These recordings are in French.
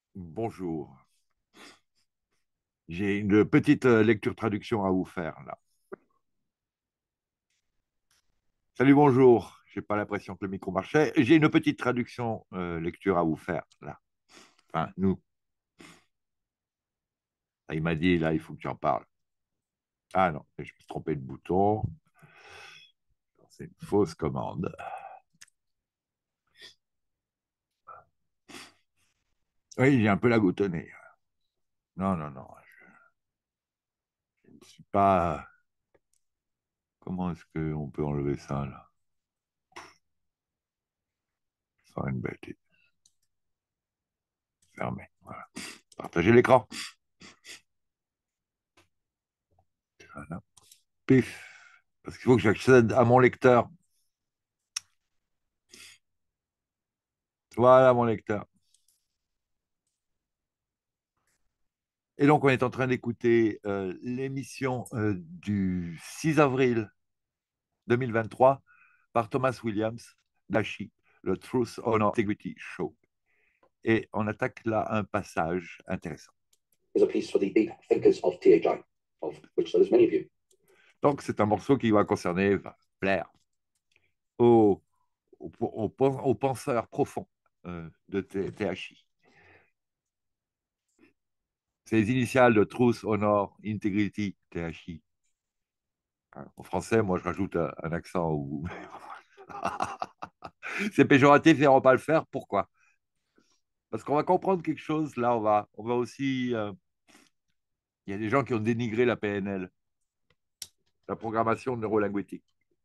Bonjour. J'ai une petite lecture-traduction à vous faire là. Salut, bonjour. J'ai pas l'impression que le micro marchait. J'ai une petite traduction lecture à vous faire là. Enfin, nous. Ah, il m'a dit là, il faut que tu en parles. Ah non, je me suis trompé de bouton. C'est une fausse commande. Oui, j'ai un peu la goutte au nez. Non, non, non. Je ne suis pas. Comment est-ce qu'on peut enlever ça là? Sans une bêtise. Fermé. Voilà. Partager l'écran. Voilà. Pif. Parce qu'il faut que j'accède à mon lecteur. Voilà mon lecteur. Et donc, on est en train d'écouter l'émission du 6 avril 2023 par Thomas Williams, Dashi, le Truth, Honor, Integrity Show. Et on attaque là un passage intéressant. Is a piece for the deep thinkers of THI, of which there is many of you. Donc, c'est un morceau qui va concerner, va plaire aux, aux penseurs profonds de THI. C'est les initiales de Truth, Honor, Integrity, THI. En français, moi, je rajoute un accent où c'est péjoratif et on ne va pas le faire. Pourquoi? Parce qu'on va comprendre quelque chose. Là, on va aussi. Il y a des gens qui ont dénigré la PNL, la programmation neurolinguistique.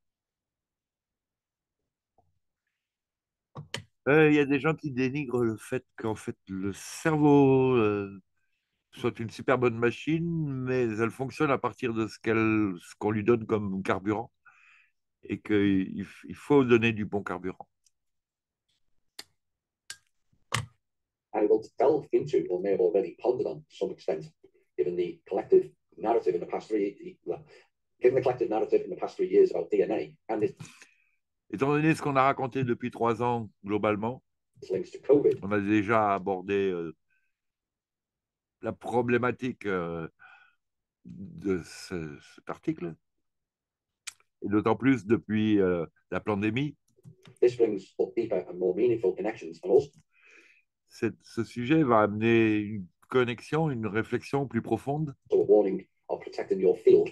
Il y a des gens qui dénigrent le fait qu'en fait, le cerveau soit une super bonne machine, mais elle fonctionne à partir de ce qu'on lui donne comme carburant et qu'il faut donner du bon carburant. I will delve into, or may have already pondered on to some extent, given the collective narrative in the past given the collective narrative in the past 3 years about DNA and its Étant donné ce qu'on a raconté depuis 3 ans, globalement, links to COVID, on a déjà abordé la problématique de cet article, et d'autant plus depuis la pandémie. this brings up deeper and more meaningful connections and also Ce sujet va amener une connexion, une réflexion plus profonde, a warning of protecting your field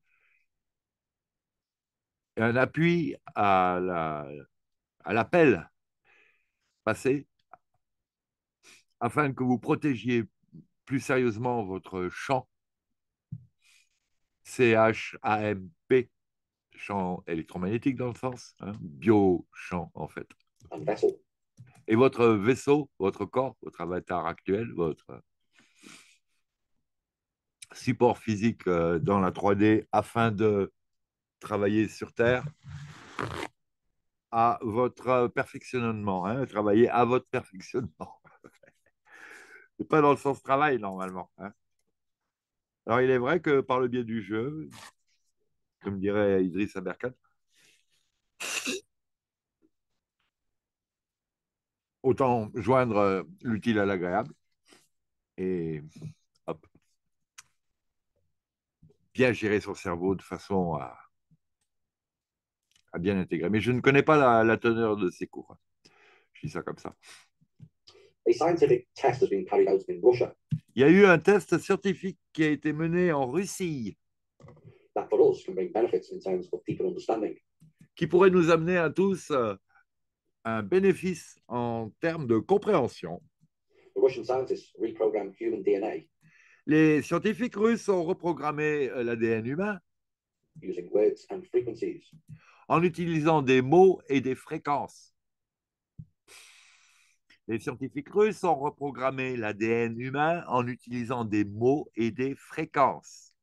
et un appui à l'appel passé afin que vous protégiez plus sérieusement votre champ CHAMP, champ électromagnétique dans le sens, hein, bio-champ en fait. and vessel. Et votre vaisseau, votre corps, votre avatar actuel, votre support physique dans la 3D afin de travailler sur Terre à votre perfectionnement, hein, travailler à votre perfectionnement. C'est pas dans le sens travail normalement. Hein. Alors il est vrai que par le biais du jeu, comme dirait Idriss Aberkan, autant joindre l'utile à l'agréable et hop, bien gérer son cerveau de façon à bien intégrer. Mais je ne connais pas la teneur de ces cours. Je dis ça comme ça. A scientific test has been carried out in Russia Il y a eu un test scientifique qui a été mené en Russie that for us can bring benefits in terms of deeper understanding. qui pourrait nous amener à tous un bénéfice en termes de compréhension. The Russian scientists reprogrammed human DNA Les scientifiques russes ont reprogrammé l'ADN humain using words and frequencies. en utilisant des mots et des fréquences. Les scientifiques russes ont reprogrammé l'ADN humain en utilisant des mots et des fréquences.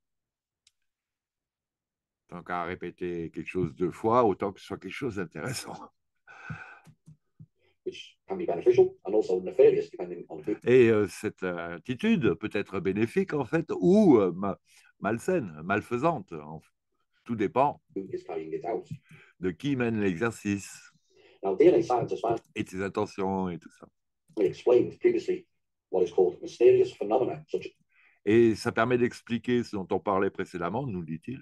Tant qu'à répéter quelque chose 2 fois, autant que ce soit quelque chose d'intéressant. Which can be beneficial and also nefarious depending on who. Et cette attitude peut être bénéfique en fait ou malsaine, malfaisante. Tout dépend Is carrying it out. de qui mène l'exercice Now, DNA scientists et de ses intentions et tout ça. finally explained previously what is called mysterious phenomena, such Et ça permet d'expliquer ce dont on parlait précédemment, nous dit-il,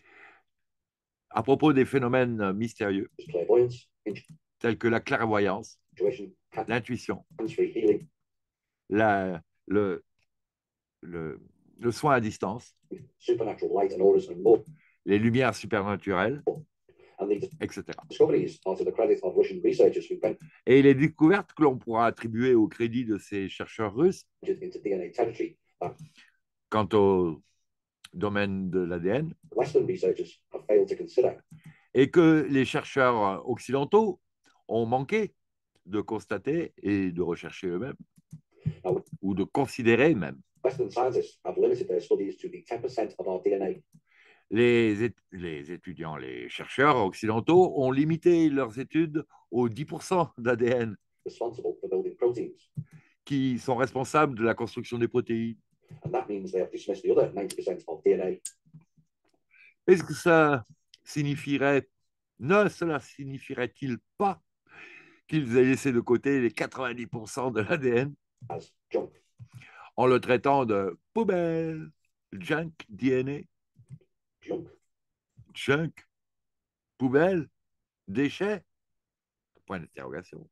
à propos des phénomènes mystérieux, as clairvoyance, tels que la clairvoyance, intuition, l'intuition, hands-free healing, la, le, le soin à distance, supernatural light and auras, and more. les lumières supernaturelles, And these etc. discoveries are to the credit of Russian researchers who went Et les découvertes que l'on pourra attribuer au crédit de ces chercheurs russes into DNA territory that quant au domaine de l'ADN, Western researchers have failed to consider. et que les chercheurs occidentaux ont manqué de constater et de rechercher eux-mêmes, ou de considérer même. Western scientists have limited their studies to the 10% of our DNA. Les étudiants, les chercheurs occidentaux ont limité leurs études aux 10% d'ADN responsible for building proteins. Qui sont responsables de la construction des protéines. And that means they have dismissed the other 90% of DNA. Est-ce que ça signifierait, cela signifierait-il pas qu'ils aient laissé de côté les 90% de l'ADN as junk, en le traitant de poubelle, junk DNA, junk, junk, poubelle, déchets? Point d'interrogation.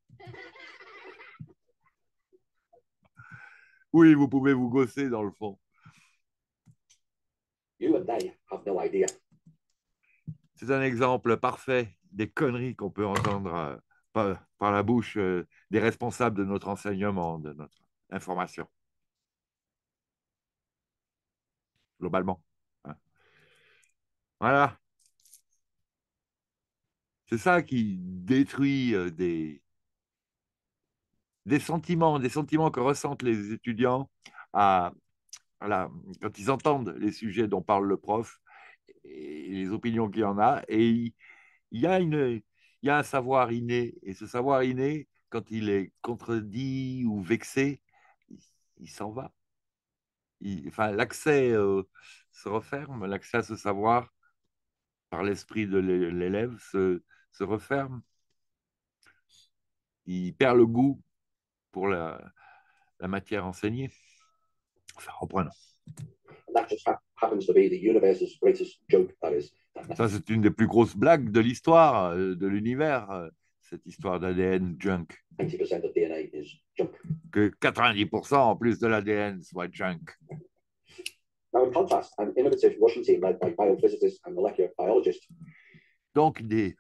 Oui, vous pouvez vous gosser dans le fond. You and they have no idea. C'est un exemple parfait des conneries qu'on peut entendre par la bouche des responsables de notre enseignement, de notre information. Globalement. Hein. Voilà. C'est ça qui détruit des sentiments que ressentent les étudiants quand ils entendent les sujets dont parle le prof et les opinions qu'il y en a. Et il y a un savoir inné. Et ce savoir inné, quand il est contredit ou vexé, il s'en va. Enfin, l'accès se referme, l'accès à ce savoir par l'esprit de l'élève se referme. Il perd le goût pour la matière enseignée. Enfin, reprenons. That just happens to be the universe's greatest joke, that is. Ça, c'est une des plus grosses blagues de l'histoire, de l'univers, cette histoire d'ADN junk. 90% of DNA is junk. Que 90% en plus de l'ADN soit junk. Now, in contrast, an innovative Russian team led by biophysicists and molecular biologists. Donc, des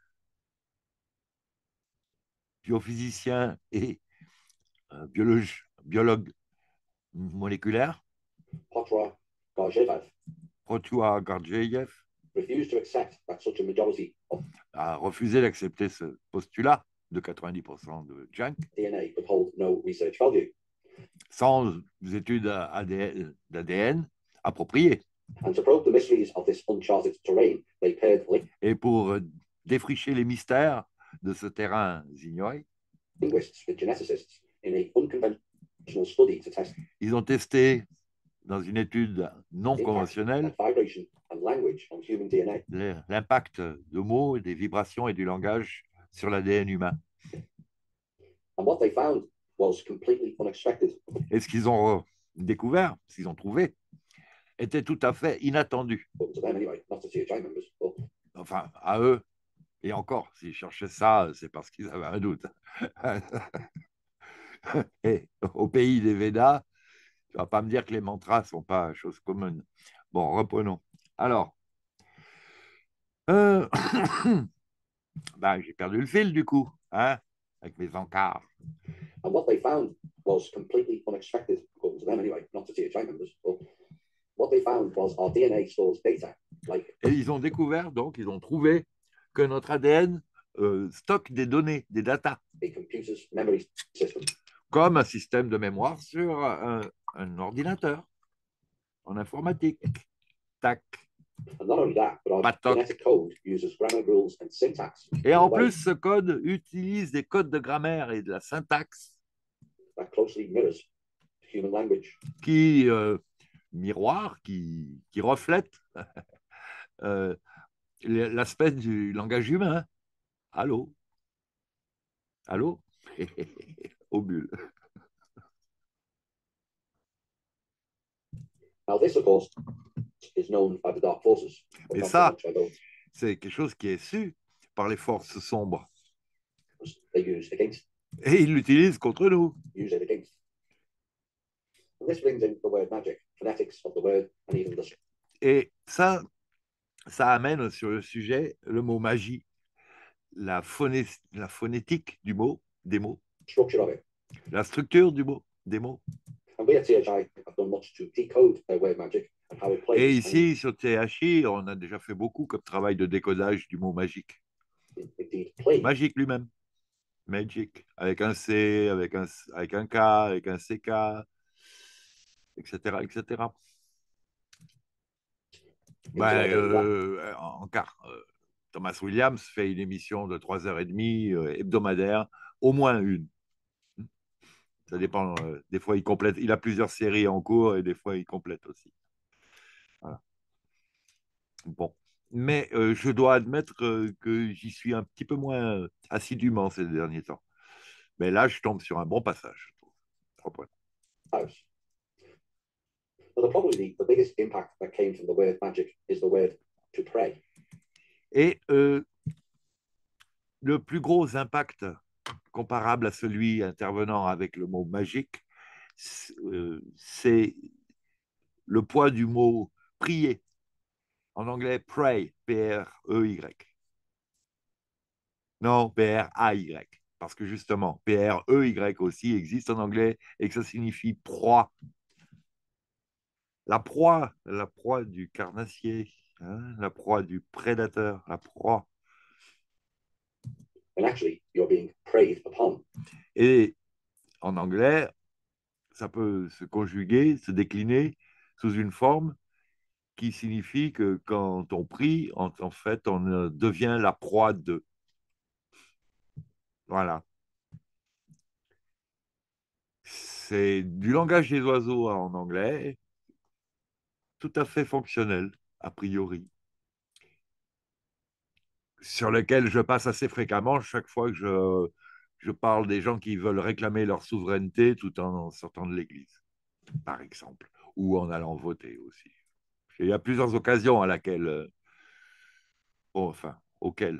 biophysiciens et biologues moléculaires, Protua Gurdjieff, refused to accept that such a majority of a refusé d'accepter ce postulat de 90% de junk DNA would hold no research value. Sans études d'ADN appropriées. And to probe the mysteries of this uncharted terrain, they paired Et pour défricher les mystères de ce terrain ignoré, linguists with geneticists in a unconventional study to test. Ils ont testé dans une étude non conventionnelle l'impact de mots, des vibrations et du langage sur l'ADN humain. And what they found was completely unexpected. Et ce qu'ils ont découvert, ce qu'ils ont trouvé, était tout à fait inattendu. Enfin, à eux, et encore, s'ils cherchaient ça, c'est parce qu'ils avaient un doute. Et au pays des Védas, tu ne vas pas me dire que les mantras ne sont pas chose commune. Bon, reprenons. Alors, j'ai perdu le fil du coup, hein, avec mes encarts. And what they found was completely unexpected, according to them anyway, not to THI members, but what they found was our DNA stores data. Et ils ont découvert, donc, ils ont trouvé que notre ADN stocke des données, des datas, a computer's memory system. Comme un système de mémoire sur un ordinateur en informatique. Tac. And not only that, but our genetic code uses grammar rules and syntax. Et en plus, ce code utilise des codes de grammaire et de la syntaxe that closely mirrors human language. Qui miroir, qui reflète l'aspect du langage humain. Allô? Allô? Au bulle. Now, this, of course, is known by the dark forces, but Mais not so ça, much by those c'est quelque chose qui est su par les forces sombres. they use against, Et ils l'utilisent contre nous. use it against. And this brings in the word magic, phonetics of the word, and even the Et ça amène sur le sujet le mot magie, la phonétique du mot, des mots, structure of it. la structure du mot, des mots. And we at THI have done much to decode their word magic and how it plays. Et ici, sur THI, on a déjà fait beaucoup comme travail de décodage du mot magique. Indeed, play. Magique lui-même. Magic, avec un C, avec un K, avec un CK, etc., etc. Ben, encore, Thomas Williams fait une émission de 3h30 hebdomadaire, au moins une. Ça dépend. Des fois, il complète. Il a plusieurs séries en cours et des fois, il complète aussi. Voilà. Bon. Mais je dois admettre que j'y suis un petit peu moins assidûment ces derniers temps. Mais là, je tombe sur un bon passage. House. But probably the biggest impact that came from the word magic is the word to pray. Et le plus gros impact comparable à celui intervenant avec le mot magique, c'est le poids du mot prier. En anglais, pray, P-R-E-Y. Non, P-R-A-Y. Parce que justement, P-R-E-Y aussi existe en anglais et que ça signifie proie. La proie du carnassier, hein, la proie du prédateur, la proie. And actually, you're being preyed upon. Et en anglais, ça peut se conjuguer, se décliner sous une forme qui signifie que quand on prie, en fait, on devient la proie de. Voilà. C'est du langage des oiseaux en anglais, tout à fait fonctionnel, a priori, sur lequel je passe assez fréquemment chaque fois que je parle des gens qui veulent réclamer leur souveraineté tout en sortant de l'église, par exemple, ou en allant voter aussi. Il y a plusieurs occasions à laquelle, enfin, auxquelles,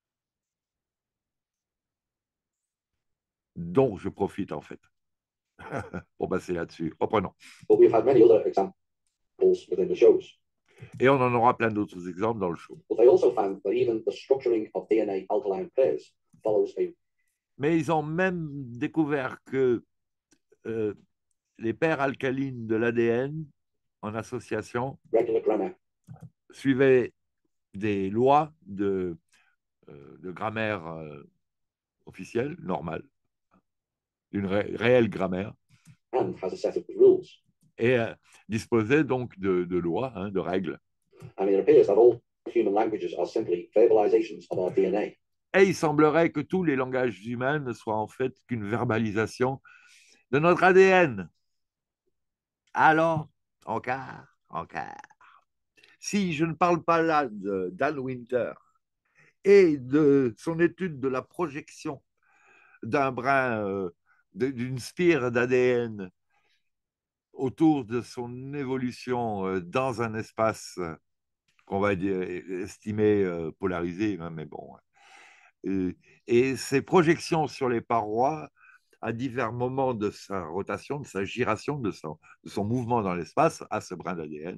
dont je profite en fait. Pour passer là-dessus. Reprenons. But we've had many other examples within the shows. Et on en aura plein d'autres exemples dans le show. But they also found that even the structuring of DNA alkaline pairs follows a. Mais ils ont même découvert que les paires alcalines de l'ADN en association suivaient des lois de grammaire officielle, normale, d'une réelle grammaire, And has a set of rules. Et disposaient donc de lois, hein, de règles. And it appears that all human languages are simply verbalizations of our DNA. Et il semblerait que tous les langages humains ne soient en fait qu'une verbalisation de notre ADN. Alors, encore. Si je ne parle pas là d'Ann Winter et de son étude de la projection d'un brin, d'une spire d'ADN autour de son évolution dans un espace qu'on va dire, estimer polarisé, hein, mais bon. Et ces projections sur les parois, à divers moments de sa rotation, de sa giration, de son mouvement dans l'espace, à ce brin d'ADN,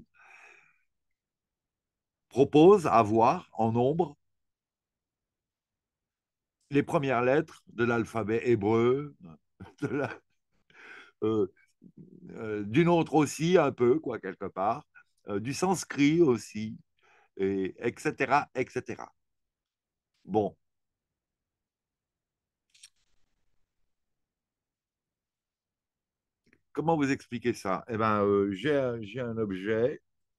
propose à voir en nombre les premières lettres de l'alphabet hébreu, euh, d'une autre aussi un peu, quoi, quelque part, du sanskrit aussi, et etc., etc. Bon. Comment vous expliquer ça? Eh ben, j'ai un objet.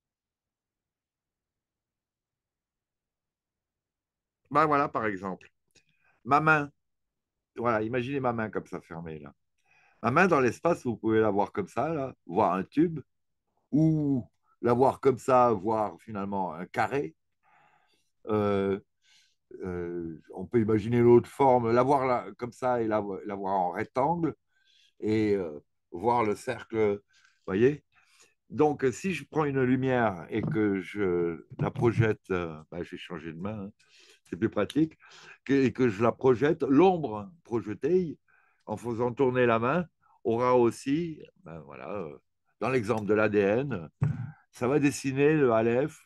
Ben voilà, par exemple, ma main. Voilà, imaginez ma main comme ça fermée là. Ma main dans l'espace, vous pouvez la voir comme ça, là, voir un tube, ou la voir comme ça, voir finalement un carré. Euh, on peut imaginer l'autre forme, la voir là, comme ça et la voir en rectangle et voir le cercle, vous voyez. Donc, si je prends une lumière et que je la projette, bah, j'ai changé de main, hein, c'est plus pratique, et que je la projette, l'ombre projetée, en faisant tourner la main, aura aussi, ben voilà, dans l'exemple de l'ADN, ça va dessiner le Aleph,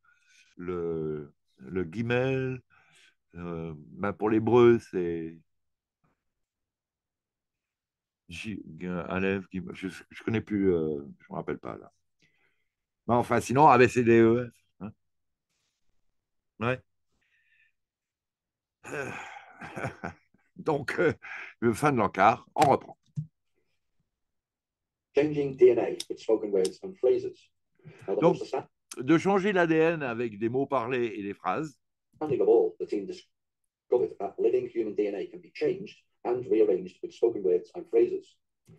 le Guimel, ben pour l'hébreu, c'est Aleph, Guimel, je ne connais plus, je ne me rappelle pas là. Mais enfin, sinon, ABCDEF. Hein. Ouais. Donc, fin de l'encart, on reprend. Changing DNA with spoken words and phrases. Now, the Donc, most de changer l'ADN avec des mots parlés et des phrases. astounding of all, the team discovered that living human DNA can be changed and rearranged with spoken words and phrases.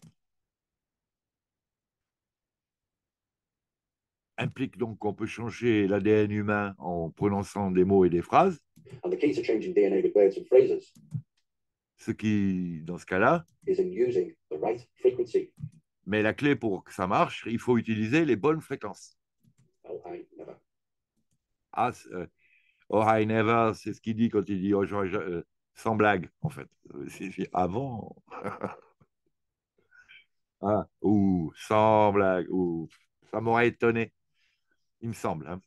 Implique donc qu'on peut changer l'ADN humain en prononçant des mots et des phrases. And the key to changing DNA with words and phrases Ce qui, dans ce cas-là, is in using the right frequency. mais la clé pour que ça marche, il faut utiliser les bonnes fréquences. Well, I never. Ah, oh, I never, c'est ce qu'il dit quand il dit oh, sans blague, en fait. C'est avant. Ah, ou sans blague, ou ça m'aurait étonné, il me semble. Hein.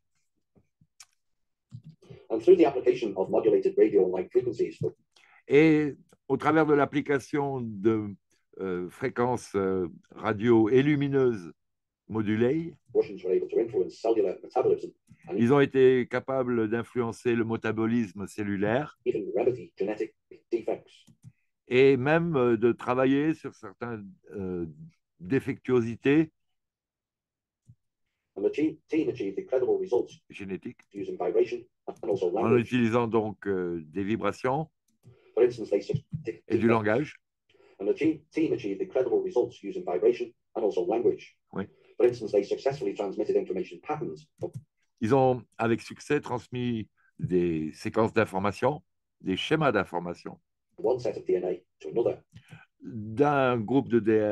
And through the application of modulated radio and light frequencies, Et au travers de l'application de fréquences radio et lumineuses modulées, Russians were able to influence cellular metabolism and ils ont été capables d'influencer le métabolisme cellulaire even remedy genetic defects. et même de travailler sur certaines défectuosités And the team achieved incredible results génétiques using vibration and also en language. utilisant donc des vibrations For instance, et du langage. And the team achieved incredible results using vibration and also language. Oui. For instance, they successfully transmitted information patterns. Ils ont avec succès transmis des séquences d'informations, des schémas d'informations One set of DNA to another. d'un groupe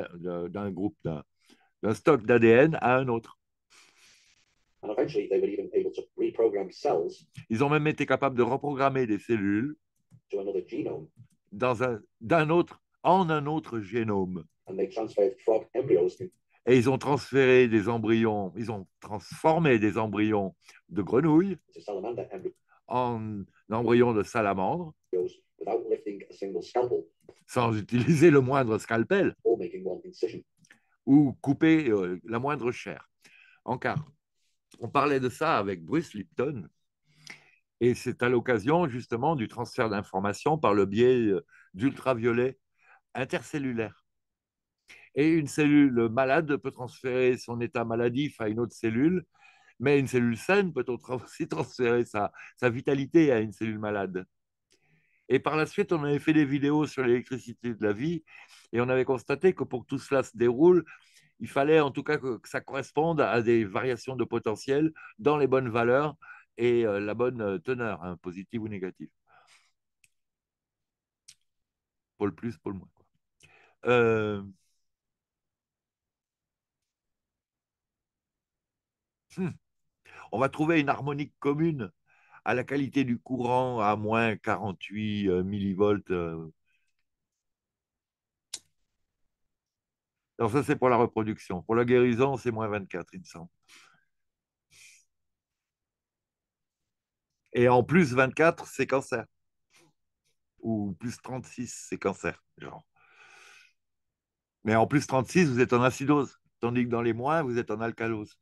d'un stock d'ADN à un autre. And eventually, they were even able to reprogram cells Ils ont même été capables de reprogrammer des cellules to another genome. En un autre génome. And they transferred frog embryos Et ils ont transféré des embryons, ils ont transformé des embryons de grenouilles to salamander en embryons de salamandre embryos without lifting a single scalpel sans utiliser le moindre scalpel or making one incision. ou couper la moindre chair. En quart. On parlait de ça avec Bruce Lipton et c'est à l'occasion justement du transfert d'informations par le biais d'ultraviolets intercellulaires. Et une cellule malade peut transférer son état maladif à une autre cellule, mais une cellule saine peut aussi transférer sa vitalité à une cellule malade. Et par la suite, on avait fait des vidéos sur l'électricité de la vie et on avait constaté que pour que tout cela se déroule, il fallait en tout cas que ça corresponde à des variations de potentiel dans les bonnes valeurs et la bonne teneur, hein, positive ou négative. Pour le plus, pour le moins. Euh, on va trouver une harmonique commune à la qualité du courant à moins 48 millivolts. Alors ça, c'est pour la reproduction. Pour la guérison, c'est moins 24, il me semble. Et en plus 24, c'est cancer. Ou plus 36, c'est cancer. Genre. Mais en plus 36, vous êtes en acidose. Tandis que dans les moins, vous êtes en alcalose.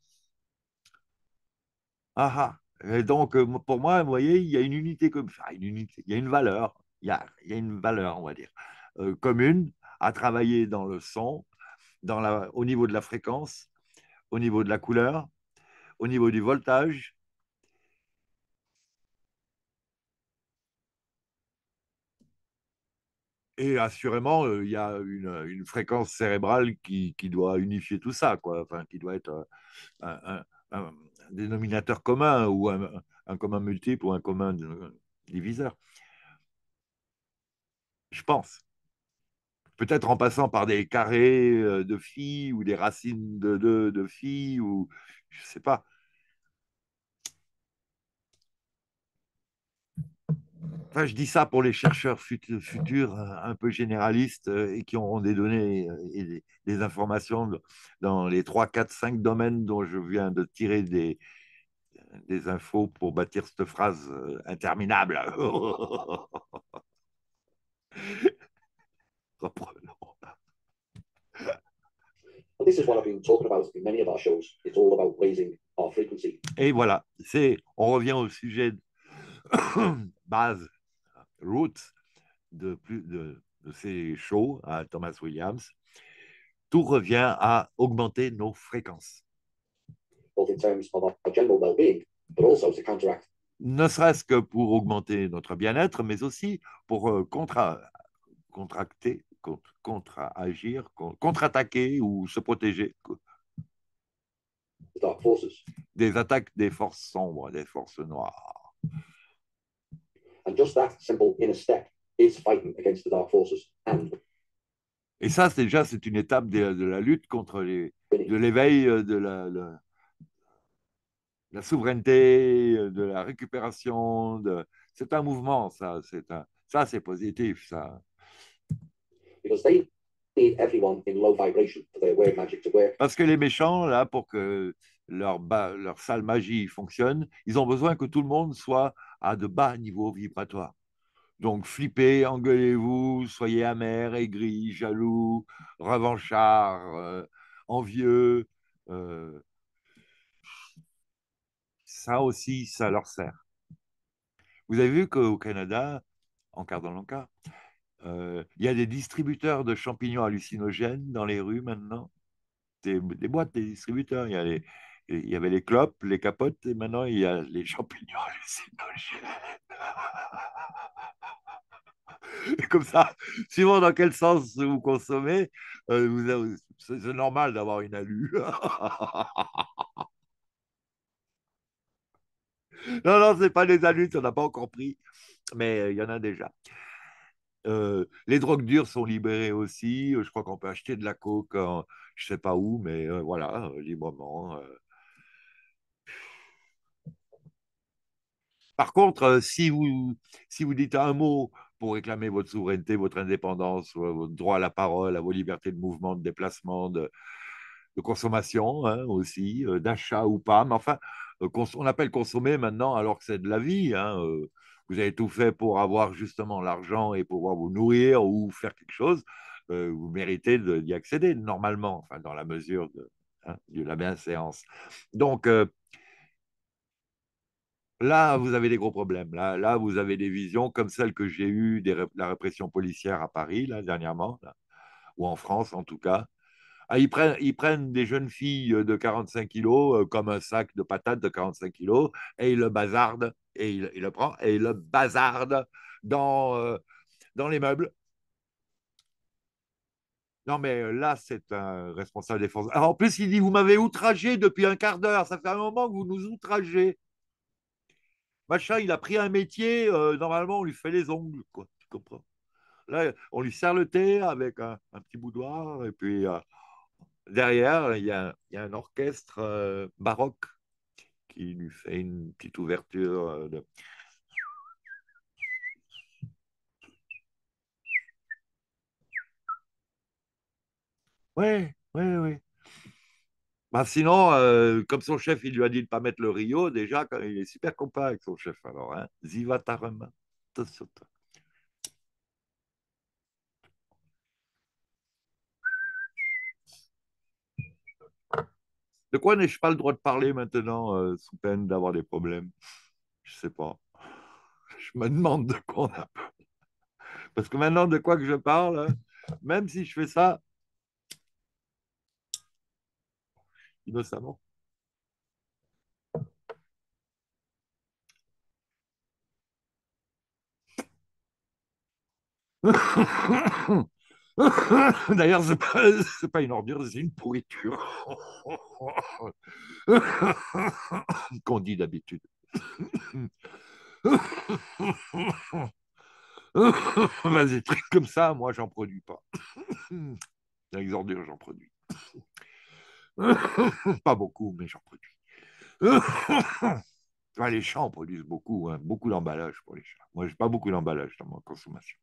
Ah ah. Et donc, pour moi, vous voyez, il y a une unité comme enfin, une unité, il y a une valeur, il y a une valeur, on va dire, commune à travailler dans le son, au niveau de la fréquence, au niveau de la couleur, au niveau du voltage. Et assurément, il y a une fréquence cérébrale qui doit unifier tout ça, quoi. Enfin, qui doit être un, un dénominateur commun ou un commun multiple ou un commun diviseur. Je pense. peut-être en passant par des carrés de phi ou des racines de phi ou je sais pas. Enfin, je dis ça pour les chercheurs futurs un peu généralistes et qui auront des données et des informations dans les 3, 4, 5 domaines dont je viens de tirer des infos pour bâtir cette phrase interminable. Reprenons. And this is what I've been talking about in many of our shows. It's all about raising our frequency. Et voilà, on revient au sujet base, roots de ces shows à Thomas Williams. Tout revient à augmenter nos fréquences. Both in terms of our general well-being, but also to counteract. Ne serait-ce que pour augmenter notre bien-être, mais aussi pour contracter, contre-agir, contre-attaquer ou se protéger The dark forces. Des attaques des forces sombres, des forces noires. And just that simple inner step is fighting against the dark forces. Et ça, c'est une étape de la lutte contre de l'éveil, de la souveraineté, de la récupération. C'est un mouvement, ça. Ça, c'est positif, ça. Because they need everyone in low vibration for their weird magic to work. Parce que les méchants, là, pour que leur sale magie fonctionne, ils ont besoin que tout le monde soit à de bas niveaux vibratoires. Donc, flippez, engueulez-vous, soyez amer, aigri, jaloux, revanchard, envieux. euh, Ça aussi, ça leur sert. Vous avez vu qu'au Canada, en Cardon-Lanka, il y a des distributeurs de champignons hallucinogènes dans les rues maintenant. Des boîtes, des distributeurs. Il y avait les clopes, les capotes, et maintenant il y a les champignons hallucinogènes. Comme ça, suivant dans quel sens vous consommez, c'est normal d'avoir une alu. Non, non, c'est pas des alus, on n'a pas encore pris, mais il y en a déjà. Les drogues dures sont libérées aussi. Je crois qu'on peut acheter de la coke, je sais pas où, mais voilà, librement. Par contre, si vous dites un mot pour réclamer votre souveraineté, votre indépendance, votre droit à la parole, à vos libertés de mouvement, de déplacement, de consommation hein, aussi, d'achat ou pas, mais enfin, on appelle consommer maintenant alors que c'est de la vie. Hein, vous avez tout fait pour avoir justement l'argent et pouvoir vous nourrir ou faire quelque chose, vous méritez d'y accéder normalement, enfin, dans la mesure de la bienséance. Donc, là, vous avez des gros problèmes. Là, vous avez des visions comme celles que j'ai eues de la répression policière à Paris, là, dernièrement, là, ou en France en tout cas. Ah, ils prennent des jeunes filles de 45 kilos comme un sac de patates de 45 kilos et ils le bazardent, et il le prend et il le bazarde dans les meubles. Non, mais là, c'est un responsable des forces. Alors, en plus, il dit, vous m'avez outragé depuis un quart d'heure. Ça fait un moment que vous nous outragez. Machin, il a pris un métier, normalement, on lui fait les ongles, quoi. Tu comprends? Là, on lui sert le thé avec un petit boudoir, et puis derrière, il y a un orchestre baroque qui lui fait une petite ouverture de... Ouais, ouais, ouais. Bah, sinon, comme son chef, il lui a dit de ne pas mettre le Rio, déjà, il est super copain avec son chef, alors, hein. Zivatarama. De quoi n'ai-je pas le droit de parler maintenant, sous peine d'avoir des problèmes? Je sais pas. Je me demande de quoi on a. Parce que maintenant, de quoi que je parle, hein, même si je fais ça innocemment. D'ailleurs, c'est pas une ordure, c'est une pourriture. Qu'on dit d'habitude. Des trucs comme ça, moi, j'en produis pas. Les ordures, j'en produis. Pas beaucoup, mais j'en produis. Enfin, les chats en produisent beaucoup, hein, beaucoup d'emballage pour les chats. Moi, j'ai pas beaucoup d'emballage dans ma consommation.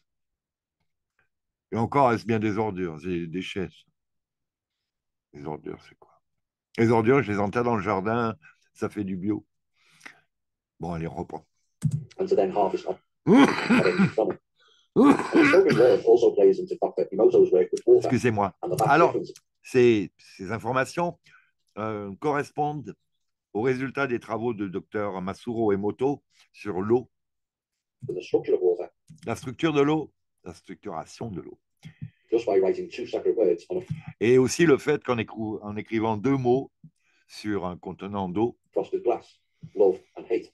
Et encore, est-ce bien des ordures, des déchets? Les ordures, c'est quoi? Les ordures, je les enterre dans le jardin, ça fait du bio. Bon, allez, reprends. and to then harvest energy from it. And the spoken word also plays into Dr. Emoto's work with water Excusez-moi. and the vast Alors, difference. ces informations correspondent aux résultats des travaux de Dr Masuro Emoto sur l'eau, The structure of water, la structure de l'eau, la structuration de l'eau. just by writing two separate words on a Et aussi le fait qu'en écrivant deux mots sur un contenant d'eau, frosted glass, love and hate.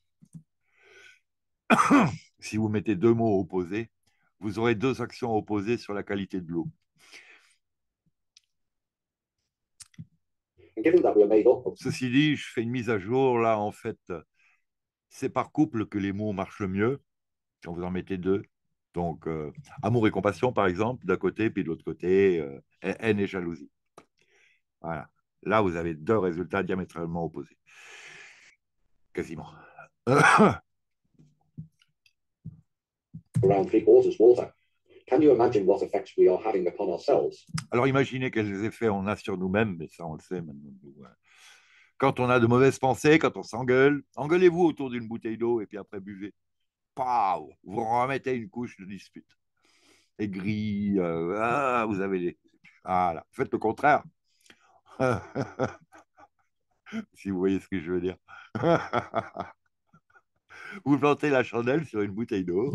si vous mettez deux mots opposés, vous aurez deux actions opposées sur la qualité de l'eau. And given that we are made up of Ceci dit, je fais une mise à jour. Là, en fait, c'est par couple que les mots marchent le mieux, quand vous en mettez deux. Donc, amour et compassion, par exemple, d'un côté, puis de l'autre côté, haine et jalousie. Voilà. Là, vous avez deux résultats diamétralement opposés. Quasiment. around three quarters water, can you imagine what effects we are having upon ourselves? Alors, imaginez quels effets on a sur nous-mêmes, mais ça, on le sait maintenant. Quand on a de mauvaises pensées, quand on s'engueule, engueulez-vous autour d'une bouteille d'eau et puis après buvez. Pow, vous remettez une couche de dispute. Aigri, vous avez les. Voilà. Faites le contraire. Si vous voyez ce que je veux dire. Vous plantez la chandelle sur une bouteille d'eau.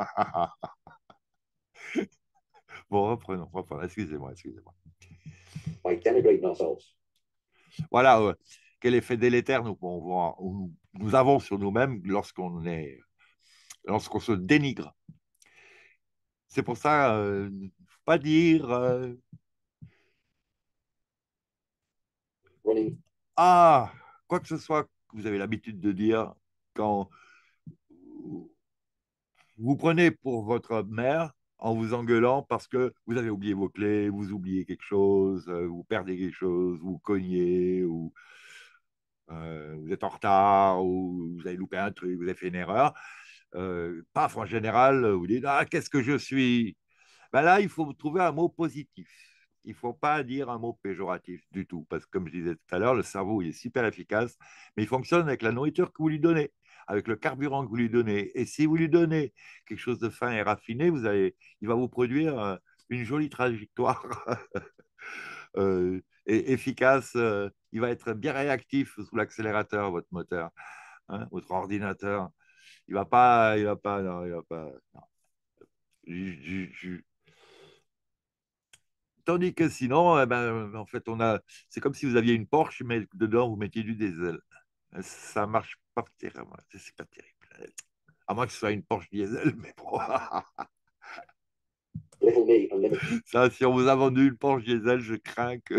Bon, reprenons. Excusez-moi, excusez-moi. By denigrating ourselves. Voilà, quel effet délétère nous avons sur nous-mêmes lorsqu'on se dénigre. C'est pour ça, faut pas dire Running ah, quoi que ce soit que vous avez l'habitude de dire quand vous prenez pour votre mère en vous engueulant parce que vous avez oublié vos clés, vous oubliez quelque chose, vous perdez quelque chose, vous cognez, ou vous êtes en retard, ou vous avez loupé un truc, vous avez fait une erreur. Paf, en général, vous dites ah, qu'est-ce que je suis? Ben là, il faut trouver un mot positif. Il ne faut pas dire un mot péjoratif du tout, parce que comme je disais tout à l'heure, le cerveau il est super efficace, mais il fonctionne avec la nourriture que vous lui donnez, avec le carburant que vous lui donnez. Et si vous lui donnez quelque chose de fin et raffiné, il va vous produire une jolie trajectoire et efficace. Il va être bien réactif sous l'accélérateur, votre moteur, hein, votre ordinateur. Il va pas. Non. Tandis que sinon, eh ben, en fait, c'est comme si vous aviez une Porsche, mais dedans, vous mettiez du diesel. Ça marche pas terrible. C'est pas terrible. À moins que ce soit une Porsche diesel, mais bon. little me and limit. Ça, si on vous a vendu une Porsche diesel, je crains que.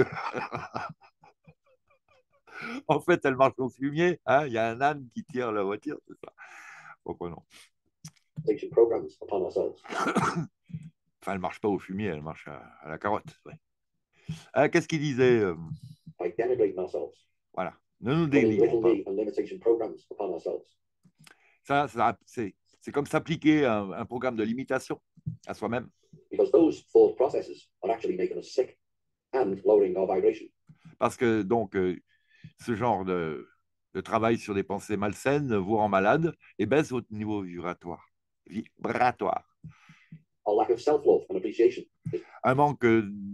En fait, elle marche au fumier. Hein. Il y a un âne qui tire la voiture, c'est ça. Reprenons. Programs upon ourselves. Enfin, elle marche pas au fumier, elle marche à la carotte. Ouais. Qu'est-ce qu'il disait By denigrating ourselves. Voilà. Ne nous Running dénigrons little pas. me and limitation programs upon ourselves. C'est comme s'appliquer un programme de limitation à soi-même. Because those thought processes are actually making us sick and lowering our vibration. Parce que donc, ce genre de travail sur des pensées malsaines vous rend malade et baisse votre niveau vibratoire. Our lack of self-love and appreciation. Un manque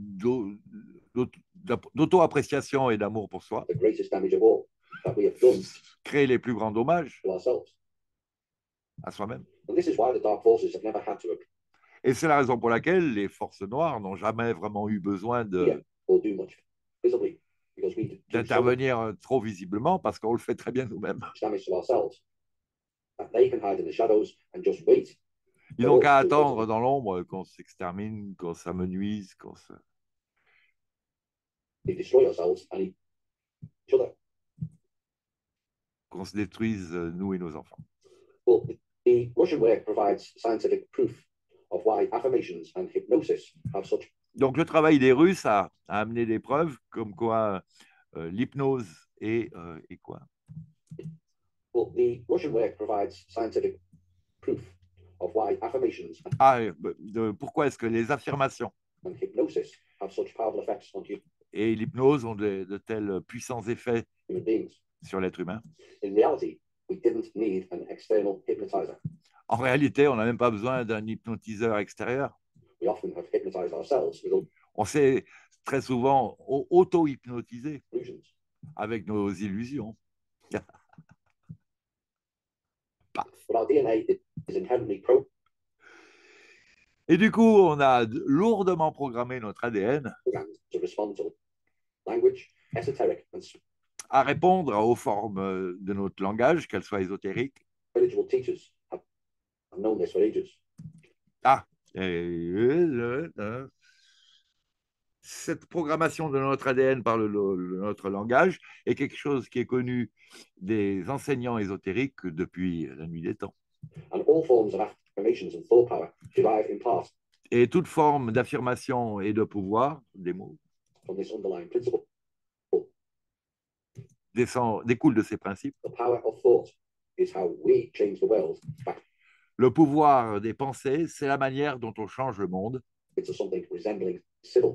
d'auto-appréciation et d'amour pour soi. The greatest damage of all that we have done Créer les plus grands dommages to ourselves. à soi-même. And this is why the dark forces have never had to Et c'est la raison pour laquelle les forces noires n'ont jamais vraiment eu besoin or do much visibly, because we do so much d'intervenir trop visiblement parce qu'on le fait très bien nous-mêmes. damage to ourselves that they can hide in the shadows and just wait. Ils n'ont qu'à attendre dans l'ombre qu'on s'extermine, qu'on s'amenuise, They destroy ourselves and each other. qu'on se détruise, nous et nos enfants. But The Russian work provides scientific proof of why affirmations and hypnosis have such. Donc, le travail des Russes a amené des preuves comme quoi l'hypnose et quoi? Well, the Russian work provides scientific proof of why affirmations Pourquoi est-ce que les affirmations and hypnosis have such powerful effects on et l'hypnose ont de tels puissants effets human beings. sur l'être humain? In reality, we didn't need an external hypnotizer. En réalité, on n'a même pas besoin d'un hypnotiseur extérieur. We often have hypnotized ourselves with On s'est très souvent auto-hypnotisé illusions. avec nos illusions. But our DNA is inherently programmed Et du coup, on a lourdement programmé notre ADN to respond to language, esoteric and à répondre aux formes de notre langage, qu'elles soient ésotériques. spiritual teachers have known this for ages. Cette programmation de notre ADN par notre langage est quelque chose qui est connu des enseignants ésotériques depuis la nuit des temps. And all forms of affirmations and thought power derive in part Et toute forme d'affirmation et de pouvoir, des mots, from this underlying principle. découle de ces principes. The power of thought is how we change the world back Le pouvoir des pensées, c'est la manière dont on change le monde into something resembling civil.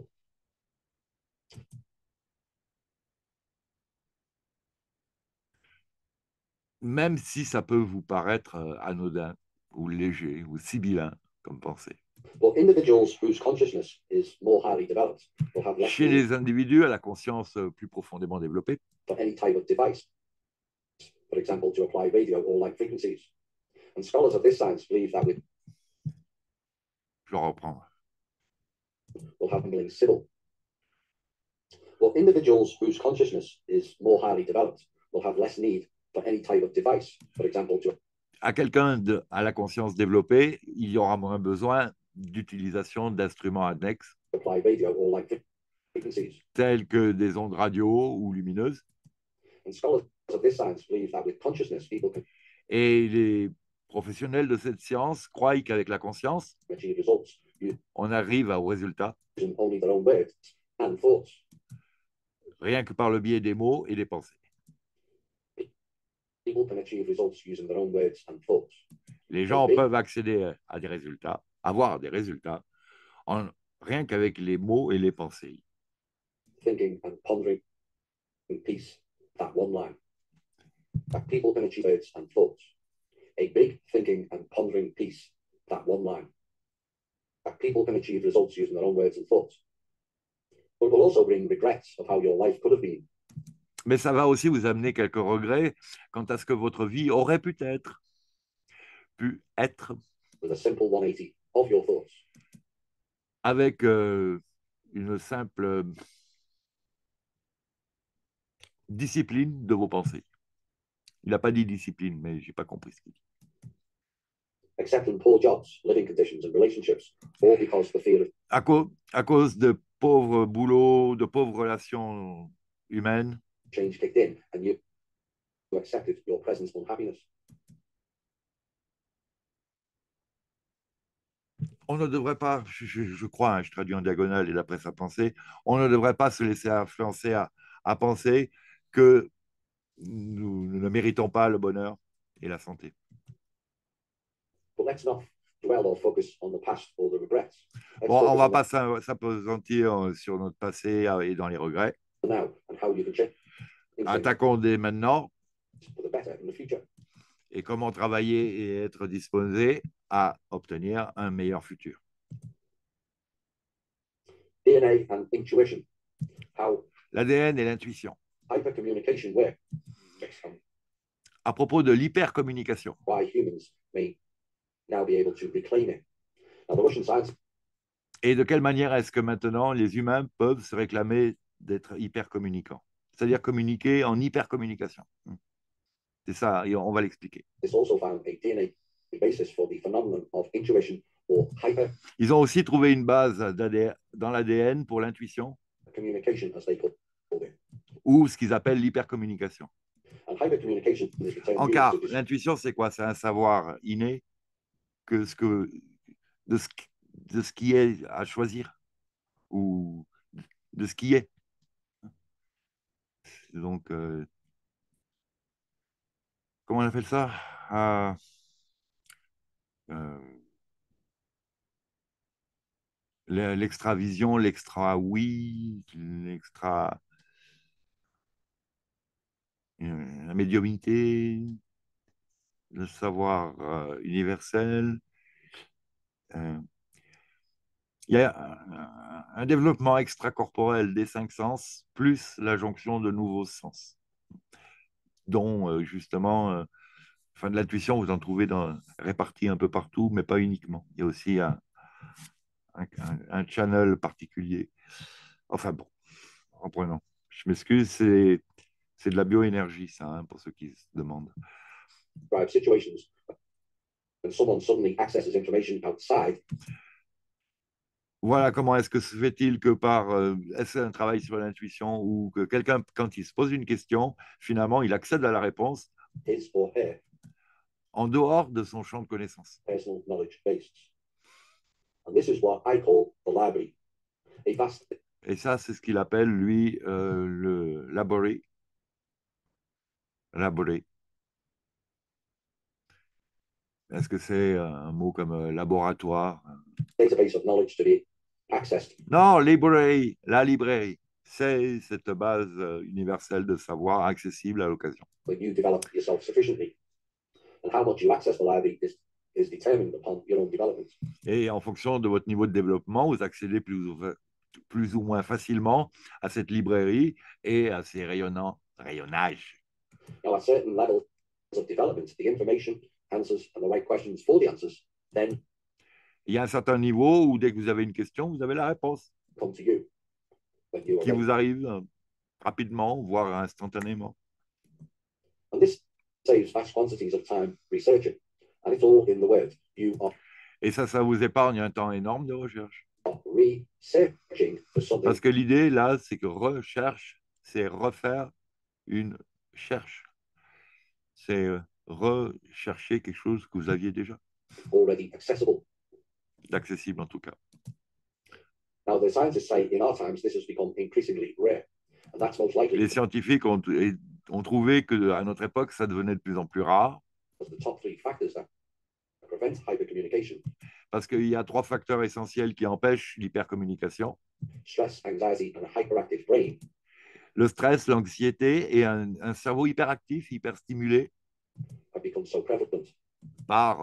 même si ça peut vous paraître anodin ou léger ou sibyllin comme pensée. But individuals whose consciousness is more highly developed will have less Chez need les individus à la conscience plus profondément développée, for any type of device, for example, to apply radio or light frequencies. And scholars of this science believe that we je reprends. will have something civil. Well, individuals whose consciousness is more highly developed will have less need for any type of device, for example, to À quelqu'un à la conscience développée, il y aura moins besoin d'utilisation d'instruments annexes apply radio or light frequencies. tels que des ondes radio ou lumineuses. And scholars of this science believe that with consciousness, people can Et les professionnels de cette science croient qu'avec la conscience, achieve results on arrive au résultat using only their own words and thoughts. rien que par le biais des mots et des pensées. People can achieve results using their own words and thoughts. Les gens peuvent accéder à des résultats, avoir des résultats, rien qu'avec les mots et les pensées. Thinking and pondering in peace, that one line. That people can achieve words and thoughts. A big thinking and pondering peace, that one line. That people can achieve results using their own words and thoughts. But it will also bring regrets of how your life could have been. Mais ça va aussi vous amener quelques regrets quant à ce que votre vie aurait pu être. With a simple 180 of your thoughts. Avec une simple discipline de vos pensées. Il n'a pas dit discipline, mais je n'ai pas compris ce qu'il dit. Accepting poor jobs, living conditions and relationships, all because the fear of À cause de pauvres boulots, de pauvres relations humaines, change kicked in and you accepted your present unhappiness. on ne devrait pas, je crois, hein, je traduis en diagonale et d'après sa pensée, on ne devrait pas se laisser influencer à penser que nous ne méritons pas le bonheur et la santé. But let's not dwell or focus on the past or the regrets. Let's Bon, on ne focus va on pas s'apesantir sur notre passé et dans les regrets. the now and how you can change things Attaquons dès maintenant for the better in the future. et comment travailler et être disposé à obtenir un meilleur futur. DNA and intuition, how L'ADN et l'intuition. hypercommunication works, À propos de l'hypercommunication, why humans may now be able to reclaim it. Now, the Russian science et de quelle manière est-ce que maintenant les humains peuvent se réclamer d'être hypercommunicants, c'est-à-dire communiquer en hypercommunication. C'est ça, et on va l'expliquer. has also found a DNA basis for the phenomenon of intuition or Ils ont aussi trouvé une base dans l'ADN pour l'intuition hypercommunication, as they call it. ou ce qu'ils appellent l'hypercommunication. And And hypercommunication is the term used Encore, to describe l'intuition, c'est quoi? C'est un savoir inné que ce que, de, ce, de ce qui est à choisir ou de ce qui est. Donc, comment on appelle ça? Ah, euh, l'extra-vision, l'extra-oui, l'extra... la médiumnité, le savoir universel. Euh, il y a un développement extracorporel des cinq sens, plus la jonction de nouveaux sens, dont justement, enfin, de l'intuition, vous en trouvez répartis un peu partout, mais pas uniquement. Il y a aussi un channel particulier. Enfin bon, reprenons. Je m'excuse, c'est de la bioénergie, ça, hein, pour ceux qui se demandent. situations when someone suddenly accesses information outside. Voilà comment est-ce que se fait-il que est-ce un travail sur l'intuition ou que quelqu'un, quand il se pose une question, finalement, il accède à la réponse His or her en dehors de son champ de connaissances. personal knowledge base. And this is what I call the library, a vast. Et ça, c'est ce qu'il appelle, lui, le laboré. Laboré. Est-ce que c'est un mot comme laboratoire? Database of knowledge to be accessed. Non, library, la librairie. C'est cette base universelle de savoir accessible à l'occasion. When you develop yourself sufficiently, and how much you access the library is determined upon your own development. Et en fonction de votre niveau de développement, vous accédez plus ou moins facilement à cette librairie et à ces rayonnages. Now, at certain levels of development, the information, answers, and the right questions for the answers then Il y a un certain niveau où dès que vous avez une question, vous avez la réponse come to you when you are qui ready. vous arrive rapidement, voire instantanément. And this saves vast quantities of time researching, and it's all in the word. You are Et ça vous épargne un temps énorme de recherche. researching for something. Parce que l'idée, là, c'est que recherche, c'est refaire une cherche. C'est rechercher quelque chose que vous aviez déjà, Already accessible. d'accessible en tout cas. Now, the scientists say in our times this has become increasingly rare, and that's most likely Les scientifiques ont trouvé qu'à notre époque, ça devenait de plus en plus rare. because the top three factors that prevent hypercommunication: Parce qu'il y a trois facteurs essentiels qui empêchent l'hypercommunication. stress, anxiety, and a hyperactive brain. Le stress, l'anxiété et un cerveau hyperactif, hyperstimulé Have become so prevalent. par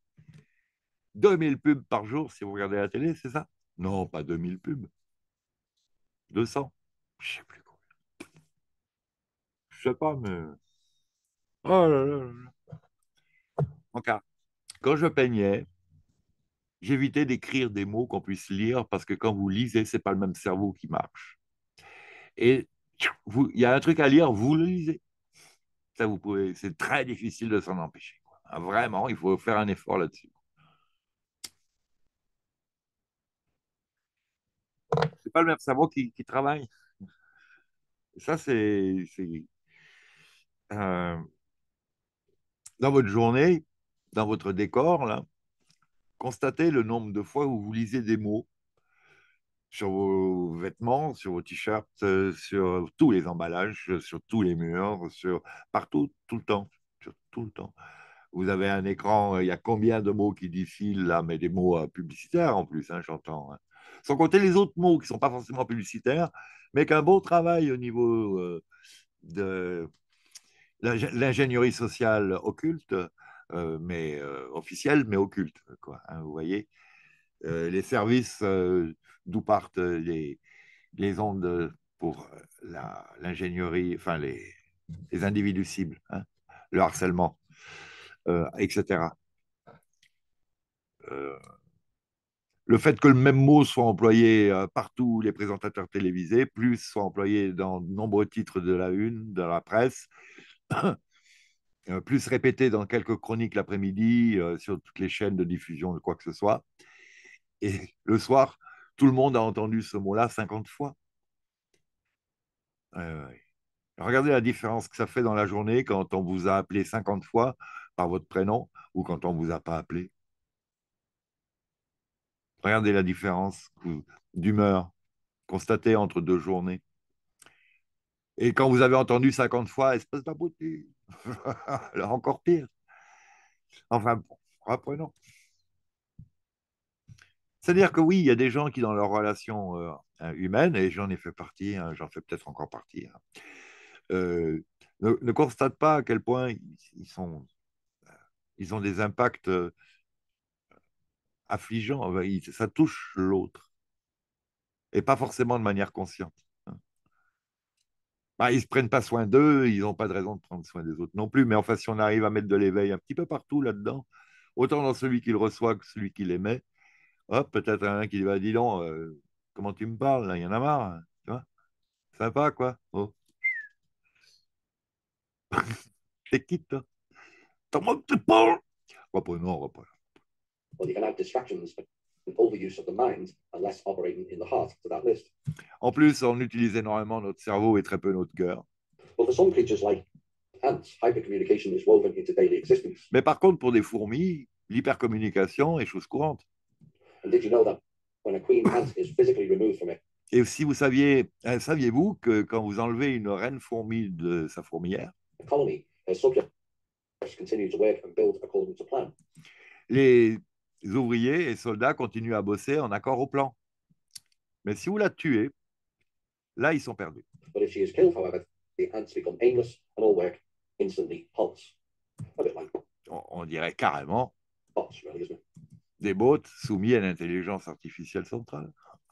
2000 pubs par jour si vous regardez la télé, c'est ça? Non, pas 2000 pubs. 200. Je ne sais plus combien. Je sais pas, mais... Oh là là là là. En cas, quand je peignais, j'évitais d'écrire des mots qu'on puisse lire parce que quand vous lisez, c'est pas le même cerveau qui marche. Et il y a un truc à lire, vous le lisez. Ça, vous pouvez, c'est très difficile de s'en empêcher, quoi. Ah, vraiment, il faut faire un effort là-dessus. C'est pas le même cerveau qui travaille. Ça, euh, dans votre journée, dans votre décor, là, constatez le nombre de fois où vous lisez des mots sur vos vêtements, sur vos t-shirts, sur tous les emballages, sur tous les murs, partout, tout le temps, sur tout le temps. Vous avez un écran, il y a combien de mots qui défilent là, mais des mots publicitaires en plus, hein, j'entends, hein. Sans compter les autres mots qui ne sont pas forcément publicitaires, mais qu'un beau travail au niveau de l'ingénierie sociale occulte, mais officielle, mais occulte, quoi, hein, vous voyez. Les services d'où partent les ondes pour l'ingénierie, enfin les individus cibles, hein, le harcèlement, etc. Le fait que le même mot soit employé partout les présentateurs télévisés, plus soit employé dans de nombreux titres de la une, de la presse, plus répété dans quelques chroniques l'après-midi, sur toutes les chaînes de diffusion de quoi que ce soit. Et le soir, tout le monde a entendu ce mot-là 50 fois. Ouais. Regardez la différence que ça fait dans la journée quand on vous a appelé 50 fois par votre prénom ou quand on ne vous a pas appelé. Regardez la différence d'humeur constatée entre deux journées. Et quand vous avez entendu 50 fois, espèce d'abruti, alors encore pire. Enfin, bon, reprenons. C'est-à-dire que oui, il y a des gens qui, dans leur relation humaine, et j'en ai fait partie, hein, j'en fais peut-être encore partie, hein, ne constatent pas à quel point ils ont des impacts affligeants. Enfin, ça touche l'autre, et pas forcément de manière consciente. Hein. Bah, ils ne se prennent pas soin d'eux, ils n'ont pas de raison de prendre soin des autres non plus. Mais enfin, si on arrive à mettre de l'éveil un petit peu partout là-dedans, autant dans celui qui le reçoit que celui qui l'émet, hop, peut-être un qui va dire, dis donc, comment tu me parles, là, il y en a marre, hein, tu vois, sympa, quoi. Oh, t'es qui, toi? Comment tu parles? Reprenons, reprenons. Well, you can have distractions and overuse of the mind and less operating in the heart to that list. En plus, on utilise énormément notre cerveau et très peu notre cœur. But for some creatures like ants, hypercommunication is woven into daily existence. Mais par contre, pour des fourmis, l'hypercommunication est chose courante. And did you know that when a queen ant is physically removed from it, Et si vous saviez-vous que quand vous enlevez une reine fourmi de sa fourmilière, the colony, her subjects continue to work and build according to plan. les ouvriers et soldats continuent à bosser en accord au plan. Mais si vous la tuez, là, ils sont perdus. But if she is killed, however, the ants become aimless and all work instantly halts. A bit like On dirait carrément bots, really, isn't it? des bots soumis à l'intelligence artificielle centrale.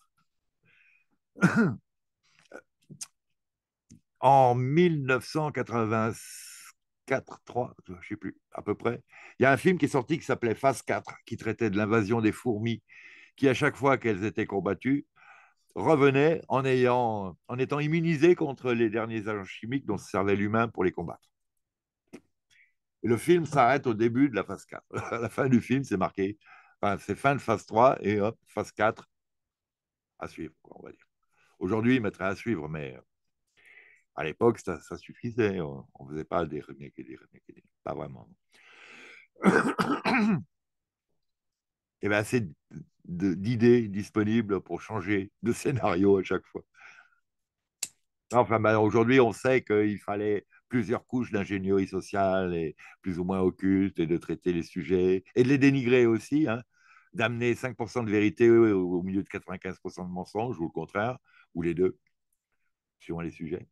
En 1984, 3, je ne sais plus, à peu près, il y a un film qui est sorti qui s'appelait Phase 4, qui traitait de l'invasion des fourmis, qui, à chaque fois qu'elles étaient combattues, revenaient en étant immunisées contre les derniers agents chimiques dont se servait l'humain pour les combattre. Et le film s'arrête au début de la phase 4. À la fin du film, c'est marqué, enfin, c'est fin de phase 3 et hop, phase 4 à suivre, quoi, on va dire. Aujourd'hui, il mettrait à suivre, mais à l'époque, ça suffisait. On ne faisait pas des remakes et des remakes. Pas vraiment. Il y avait assez d'idées disponibles pour changer de scénario à chaque fois. Enfin, ben, aujourd'hui, on sait qu'il fallait plusieurs couches d'ingénierie sociale et plus ou moins occulte et de traiter les sujets et de les dénigrer aussi, hein, d'amener 5% de vérité au milieu de 95% de mensonges ou le contraire, ou les deux, suivant les sujets.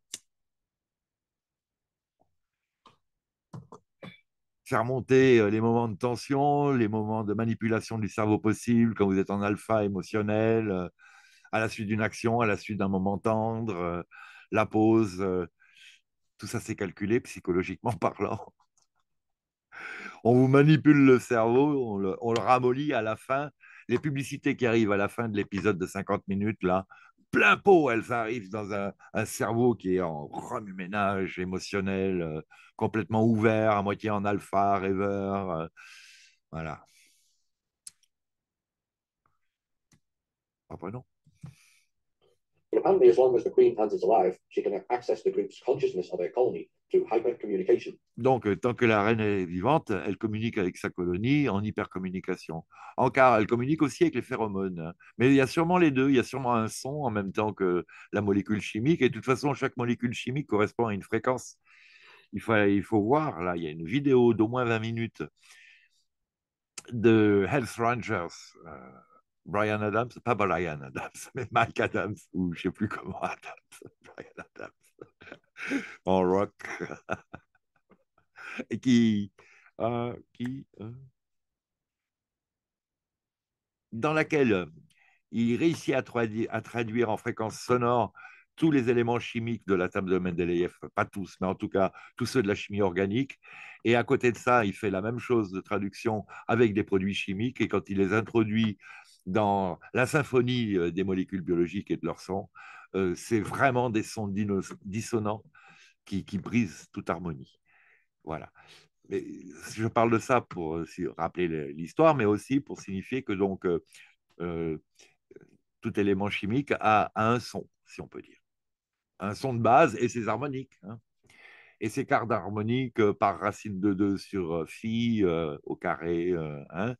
Faire monter les moments de tension, les moments de manipulation du cerveau possible quand vous êtes en alpha émotionnel, à la suite d'une action, à la suite d'un moment tendre, la pause, tout ça c'est calculé psychologiquement parlant. On vous manipule le cerveau, on le ramollit à la fin. Les publicités qui arrivent à la fin de l'épisode de 50 minutes, là, plein pot, elles arrivent dans un cerveau qui est en remue-ménage émotionnel, complètement ouvert, à moitié en alpha, rêveur. Voilà. Reprenons. But apparently, as long as the queen ant is alive, she can access the group's consciousness of her colony through hypercommunication. Donc, tant que la reine est vivante, elle communique avec sa colonie en hypercommunication. En car, elle communique aussi avec les phéromones. Hein. Mais il y a sûrement les deux. Il y a sûrement un son en même temps que la molécule chimique. Et de toute façon, chaque molécule chimique correspond à une fréquence. Il faut voir, là, il y a une vidéo d'au moins 20 minutes de Health Rangers. Brian Adams, pas Brian Adams, mais Mike Adams, ou je ne sais plus comment Adams, Brian Adams, en rock. Et dans laquelle il réussit à traduire en fréquence sonore tous les éléments chimiques de la table de Mendeleïev, pas tous, mais en tout cas tous ceux de la chimie organique. Et à côté de ça, il fait la même chose de traduction avec des produits chimiques. Et quand il les introduit dans la symphonie des molécules biologiques et de leurs sons, c'est vraiment des sons dissonants qui brisent toute harmonie. Voilà. Mais je parle de ça pour rappeler l'histoire, mais aussi pour signifier que donc euh, tout élément chimique a un son, si on peut dire. un son de base et ses harmoniques, hein. Et ses quarts d'harmonique par racine de 2 sur phi au carré, hein,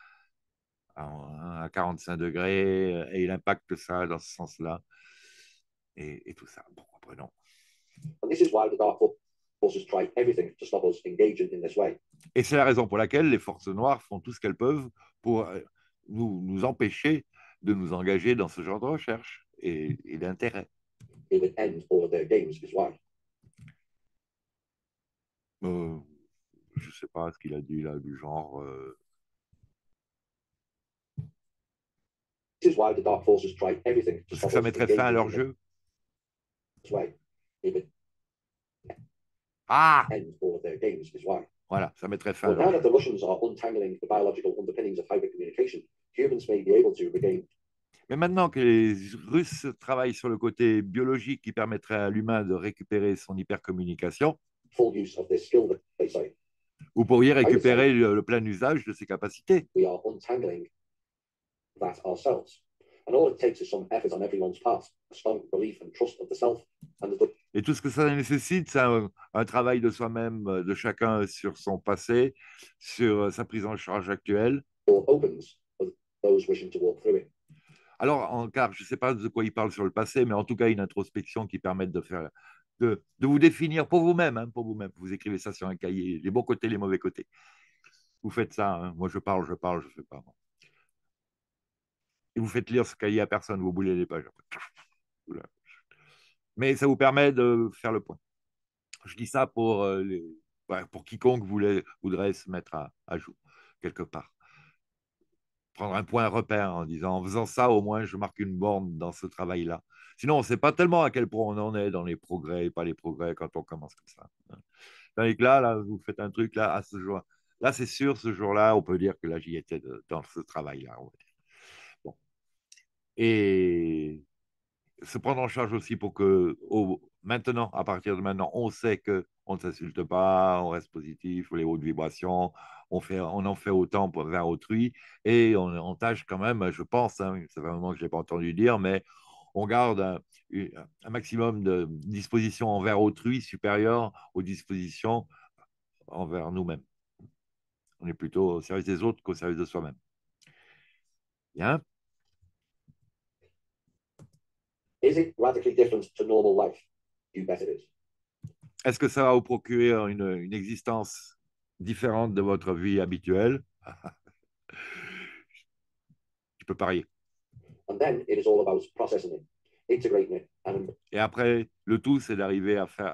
à 45 degrés, et il impacte ça dans ce sens-là, et tout ça. Bon, apprenons. And this is why the dark forces try everything to stop us engaging in this way. Et c'est la raison pour laquelle les forces noires font tout ce qu'elles peuvent pour nous empêcher de nous engager dans ce genre de recherche et d'intérêt. It would end all of their games is why. Je ne sais pas ce qu'il a dit là, du genre. This is why the dark forces try everything to Parce que stop ça us mettrait fin à engaging leur in jeu. this way. It would Ah, end all of their games is why. voilà, ça mettrait fin à Well, leur now jeu. that the Russians are untangling the biological underpinnings of hybrid communication, humans may be able to regain Mais maintenant que les Russes travaillent sur le côté biologique qui permettrait à l'humain de récupérer son hypercommunication, full use of this skill, they say. vous pourriez I would say récupérer le plein usage de ses capacités. we are untangling that ourselves. And all it takes is some effort on everyone's part, a strong belief and trust of the self and the Et tout ce que ça nécessite, c'est un travail de soi-même, de chacun sur son passé, sur sa prise en charge actuelle. door opens for those wishing to walk through it. Alors, car je ne sais pas de quoi il parle sur le passé, mais en tout cas, une introspection qui permette de vous définir pour vous-même, hein, pour vous-même. Vous écrivez ça sur un cahier, les bons côtés, les mauvais côtés. Vous faites ça, hein. Moi je parle, je ne fais pas. Et vous faites lire ce cahier à personne, vous boulez les pages. Mais ça vous permet de faire le point. Je dis ça pour quiconque voudrait se mettre à jour, quelque part. Prendre un point repère en disant, en faisant ça, au moins, je marque une borne dans ce travail-là. Sinon, on ne sait pas tellement à quel point on en est dans les progrès et pas les progrès quand on commence comme ça. Tandis que là, vous faites un truc là, à ce jour. Là, c'est sûr, ce jour-là, on peut dire que là, j'y étais dans ce travail-là. Bon. Et se prendre en charge aussi pour que maintenant, à partir de maintenant, on sait qu'on ne s'insulte pas, on reste positif, les hautes vibrations, on en fait autant vers autrui, et on tâche quand même, je pense, hein, ça fait un moment que je ne l'ai pas entendu dire, mais on garde un maximum de dispositions envers autrui supérieures aux dispositions envers nous-mêmes. On est plutôt au service des autres qu'au service de soi-même. Bien. Is it radically different to normal life? You bet it is. Est-ce que ça va vous procurer une existence différente de votre vie habituelle? Je peux parier. And then it is all about processing it, integrating it, and Et après, le tout, c'est d'arriver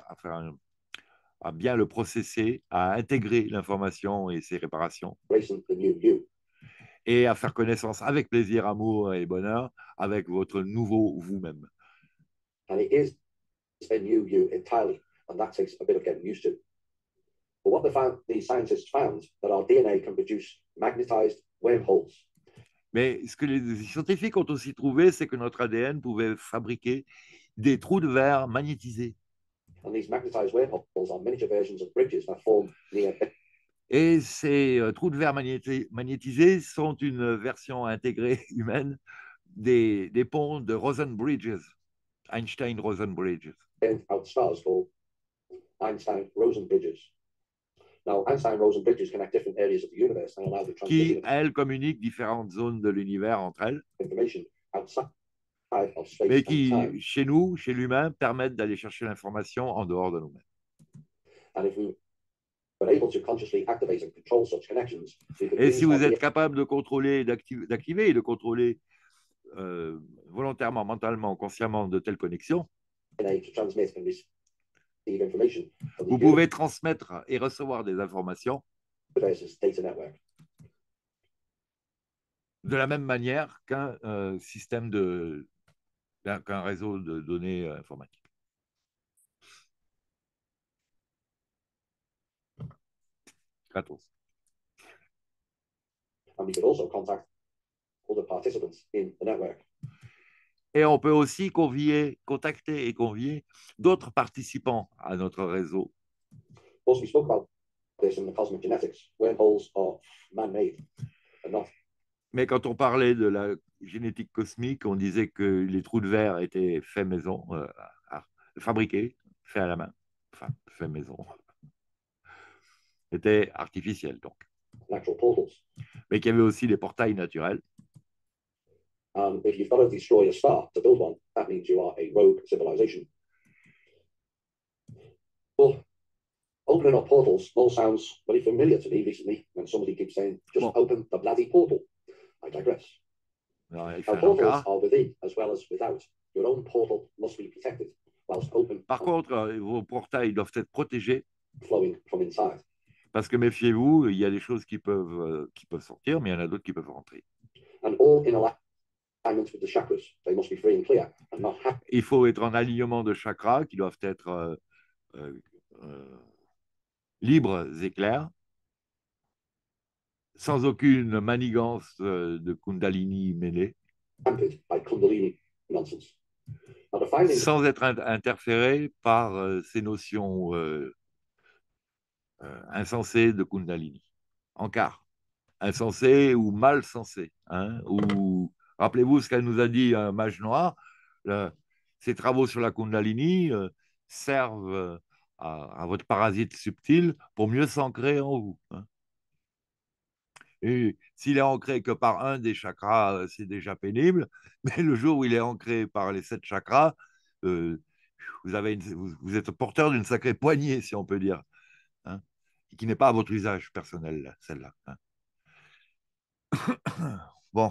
à bien le processer, à intégrer l'information et ses réparations, embracing the new you. et à faire connaissance avec plaisir, amour et bonheur avec votre nouveau vous-même. And it is a new you entirely, and that takes a bit of getting used to. But what these scientists found that our DNA can produce magnetized wormholes. Mais ce que les scientifiques ont aussi trouvé, c'est que notre ADN pouvait fabriquer des trous de verre magnétisés. And these magnetized wormholes are miniature versions of bridges that form near. Et ces trous de verre magnétisés sont une version intégrée humaine des ponts de Rosen Bridges, Einstein-Rosen Bridges. Out stars called Einstein-Rosen bridges. Now, Einstein-Rosen bridges connect different areas of the universe and allow the Qui, transmission of elles, communiquent différentes zones de l'univers entre elles, information outside of space mais and time. qui, chez nous, chez l'humain, permettent d'aller chercher l'information en dehors de nous-mêmes. And if we were able to consciously activate and control such connections, we could Et si use vous our êtes capable de contrôler, d'activer et de contrôler volontairement, mentalement, consciemment de telles connexions, DNA to transmit and receive information from vous the pouvez transmettre et recevoir des informations universe's data network. de la même manière qu'un qu'un réseau de données informatiques. Gratos. And we could also contact other participants in the network. Et on peut aussi contacter et convier d'autres participants à notre réseau. Also, we spoke about this in the cosmic genetics. Wormholes are man-made and not. Mais quand on parlait de la génétique cosmique, on disait que les trous de verre étaient faits maison, fabriqué, fait à la main, enfin, fait maison, était artificiel donc. natural portals. Mais qu'il y avait aussi des portails naturels. If you've got to destroy a star to build one, that means you are a rogue civilization. Well, opening up portals all sounds very familiar to me recently when somebody keeps saying, just open the bloody portal. I digress. Alors, il Now, fait un portals encart. are within as well as without. Your own portal must be protected whilst open Par contre, vos portails doivent être protégés flowing from inside. parce que méfiez-vous, il y a des choses qui peuvent sortir, mais il y en a d'autres qui peuvent rentrer. And all in alignment with the chakras. They must be free and clear and not happy. Il faut être en alignement de chakras qui doivent être euh, euh, libres et clairs, sans aucune manigance de Kundalini mêlée, Hampered by Kundalini nonsense. Now, the findings sans être interféré par ces notions insensées de Kundalini. Encart. Insensé ou mal sensé. Hein, ou... Rappelez-vous ce qu'elle nous a dit un mage noir. Le... Ses travaux sur la Kundalini servent à votre parasite subtil pour mieux s'ancrer en vous. Hein. Et s'il est ancré que par un des chakras, c'est déjà pénible. Mais le jour où il est ancré par les 7 chakras, euh, vous êtes porteur d'une sacrée poignée, si on peut dire, hein, qui n'est pas à votre usage personnel, celle-là. Hein. Bon,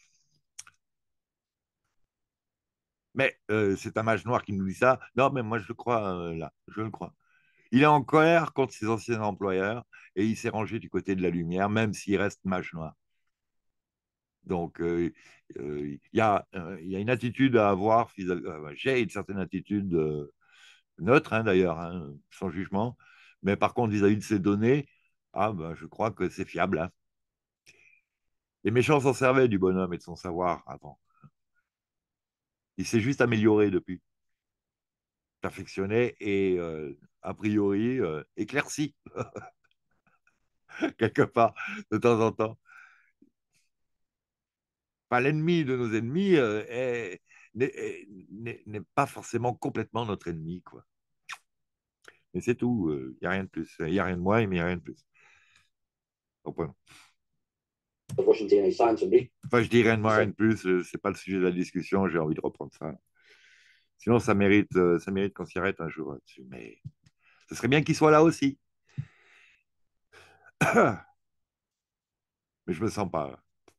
mais c'est un mage noir qui nous dit ça. Non, mais moi je le crois là, je le crois. Il est en colère contre ses anciens employeurs et il s'est rangé du côté de la lumière, même s'il reste mage noir. Donc, il y a une attitude à avoir. J'ai une certaine attitude neutre, hein, d'ailleurs, hein, sans jugement. Mais par contre, vis-à-vis de ces données, ben, je crois que c'est fiable. Hein. Les méchants s'en servaient du bonhomme et de son savoir avant. Il s'est juste amélioré depuis, perfectionné et a priori éclairci quelque part de temps en temps. Enfin, l'ennemi de nos ennemis n'est pas forcément complètement notre ennemi, quoi. Mais c'est tout, il n'y a rien de plus. Il n'y a rien de moins, mais il n'y a rien de plus. Enfin, of Russian DNA science and je dis rien de moins, rien research. de plus. C'est pas le sujet de la discussion. J'ai envie de reprendre ça. Sinon, ça mérite qu'on s'y arrête un jour là-dessus. Mais ce serait bien qu'il soit là aussi. Mais je me sens pas.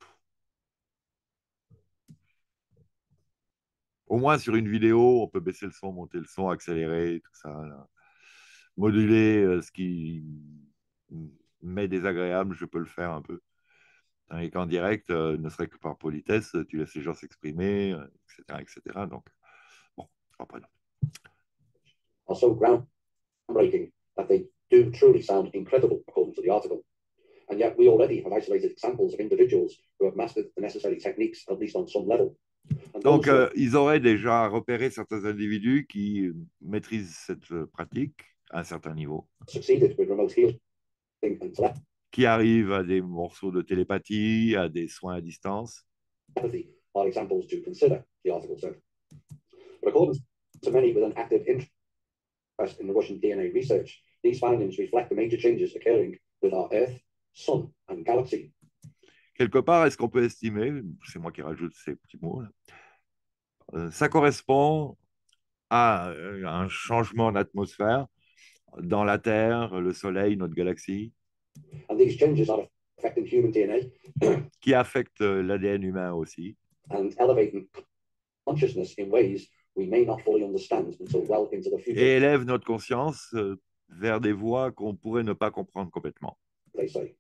Au moins sur une vidéo, on peut baisser le son, monter le son, accélérer, tout ça. Là. Moduler ce qui m'est désagréable, je peux le faire un peu. Et qu'en direct, ne serait que par politesse, tu laisses les gens s'exprimer, etc., etc. Donc, bon, reprenons. Are so groundbreaking that they do truly sound incredible, according to the article. And yet, we already have isolated examples of individuals who have mastered the necessary techniques, at least on some level. Donc, ils auraient déjà repéré certains individus qui maîtrisent cette pratique à un certain niveau, succeeded with remote healing and qui arrivent à des morceaux de télépathie, à des soins à distance. telepathy are examples to consider, the article said. But according to many with an active interest in the Russian DNA research, these findings reflect the major changes occurring with our Earth, Sun, and galaxy. Quelque part, est-ce qu'on peut estimer, c'est moi qui rajoute ces petits mots, là, ça correspond à un changement d'atmosphère dans la Terre, le Soleil, notre galaxie, And these changes are affecting human DNA qui affecte l'ADN humain aussi, and elevating consciousness in ways we may not fully understand until well into the et future, élève notre conscience vers des voies qu'on pourrait ne pas comprendre complètement, they say.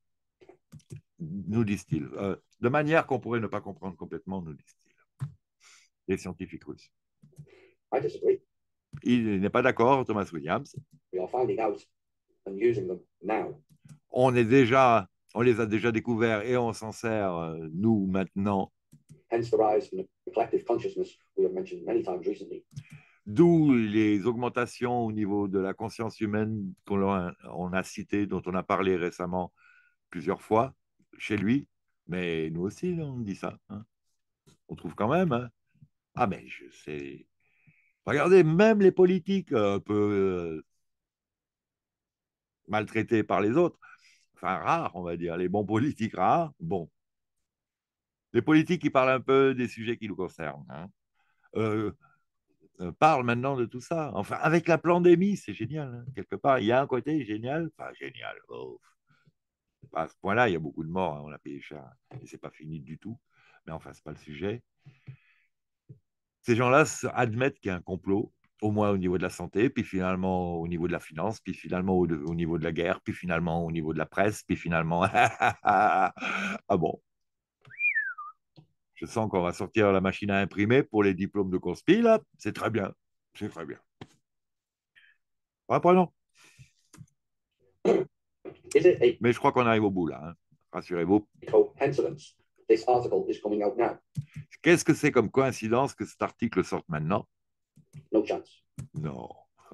nous disent-ils. De manière qu'on pourrait ne pas comprendre complètement, nous disent-ils. Les scientifiques russes. I disagree. Il n'est pas d'accord, Thomas Williams. We are finding out and using them now. On les a déjà découverts et on s'en sert, nous, maintenant. Hence the rise in the collective consciousness we have mentioned many times recently. D'où les augmentations au niveau de la conscience humaine on a cité, dont on a parlé récemment plusieurs fois chez lui. Mais nous aussi, on dit ça. Hein. On trouve quand même. Hein. Ah, mais je sais. Regardez, même les politiques un peu maltraités par les autres, enfin rares, on va dire, les bons politiques rares, bon, les politiques qui parlent un peu des sujets qui nous concernent, hein, euh, parlent maintenant de tout ça. Enfin, avec la pandémie, c'est génial, hein, quelque part. Il y a un côté génial, enfin génial, oh, à ce point-là, il y a beaucoup de morts, hein, on a payé cher, et c'est pas fini du tout. Mais enfin, c'est pas le sujet. Ces gens-là admettent qu'il y a un complot, au moins au niveau de la santé, puis finalement au niveau de la finance, puis finalement au niveau de la guerre, puis finalement au niveau de la presse, puis finalement... ah bon, je sens qu'on va sortir la machine à imprimer pour les diplômes de conspi, là. C'est très bien. C'est très bien. Reprenons. Is it a Mais je crois qu'on arrive au bout, là, hein. Rassurez-vous. coincidence? This article is coming out now. Qu'est-ce que c'est comme coïncidence que cet article sorte maintenant? No chance. Non.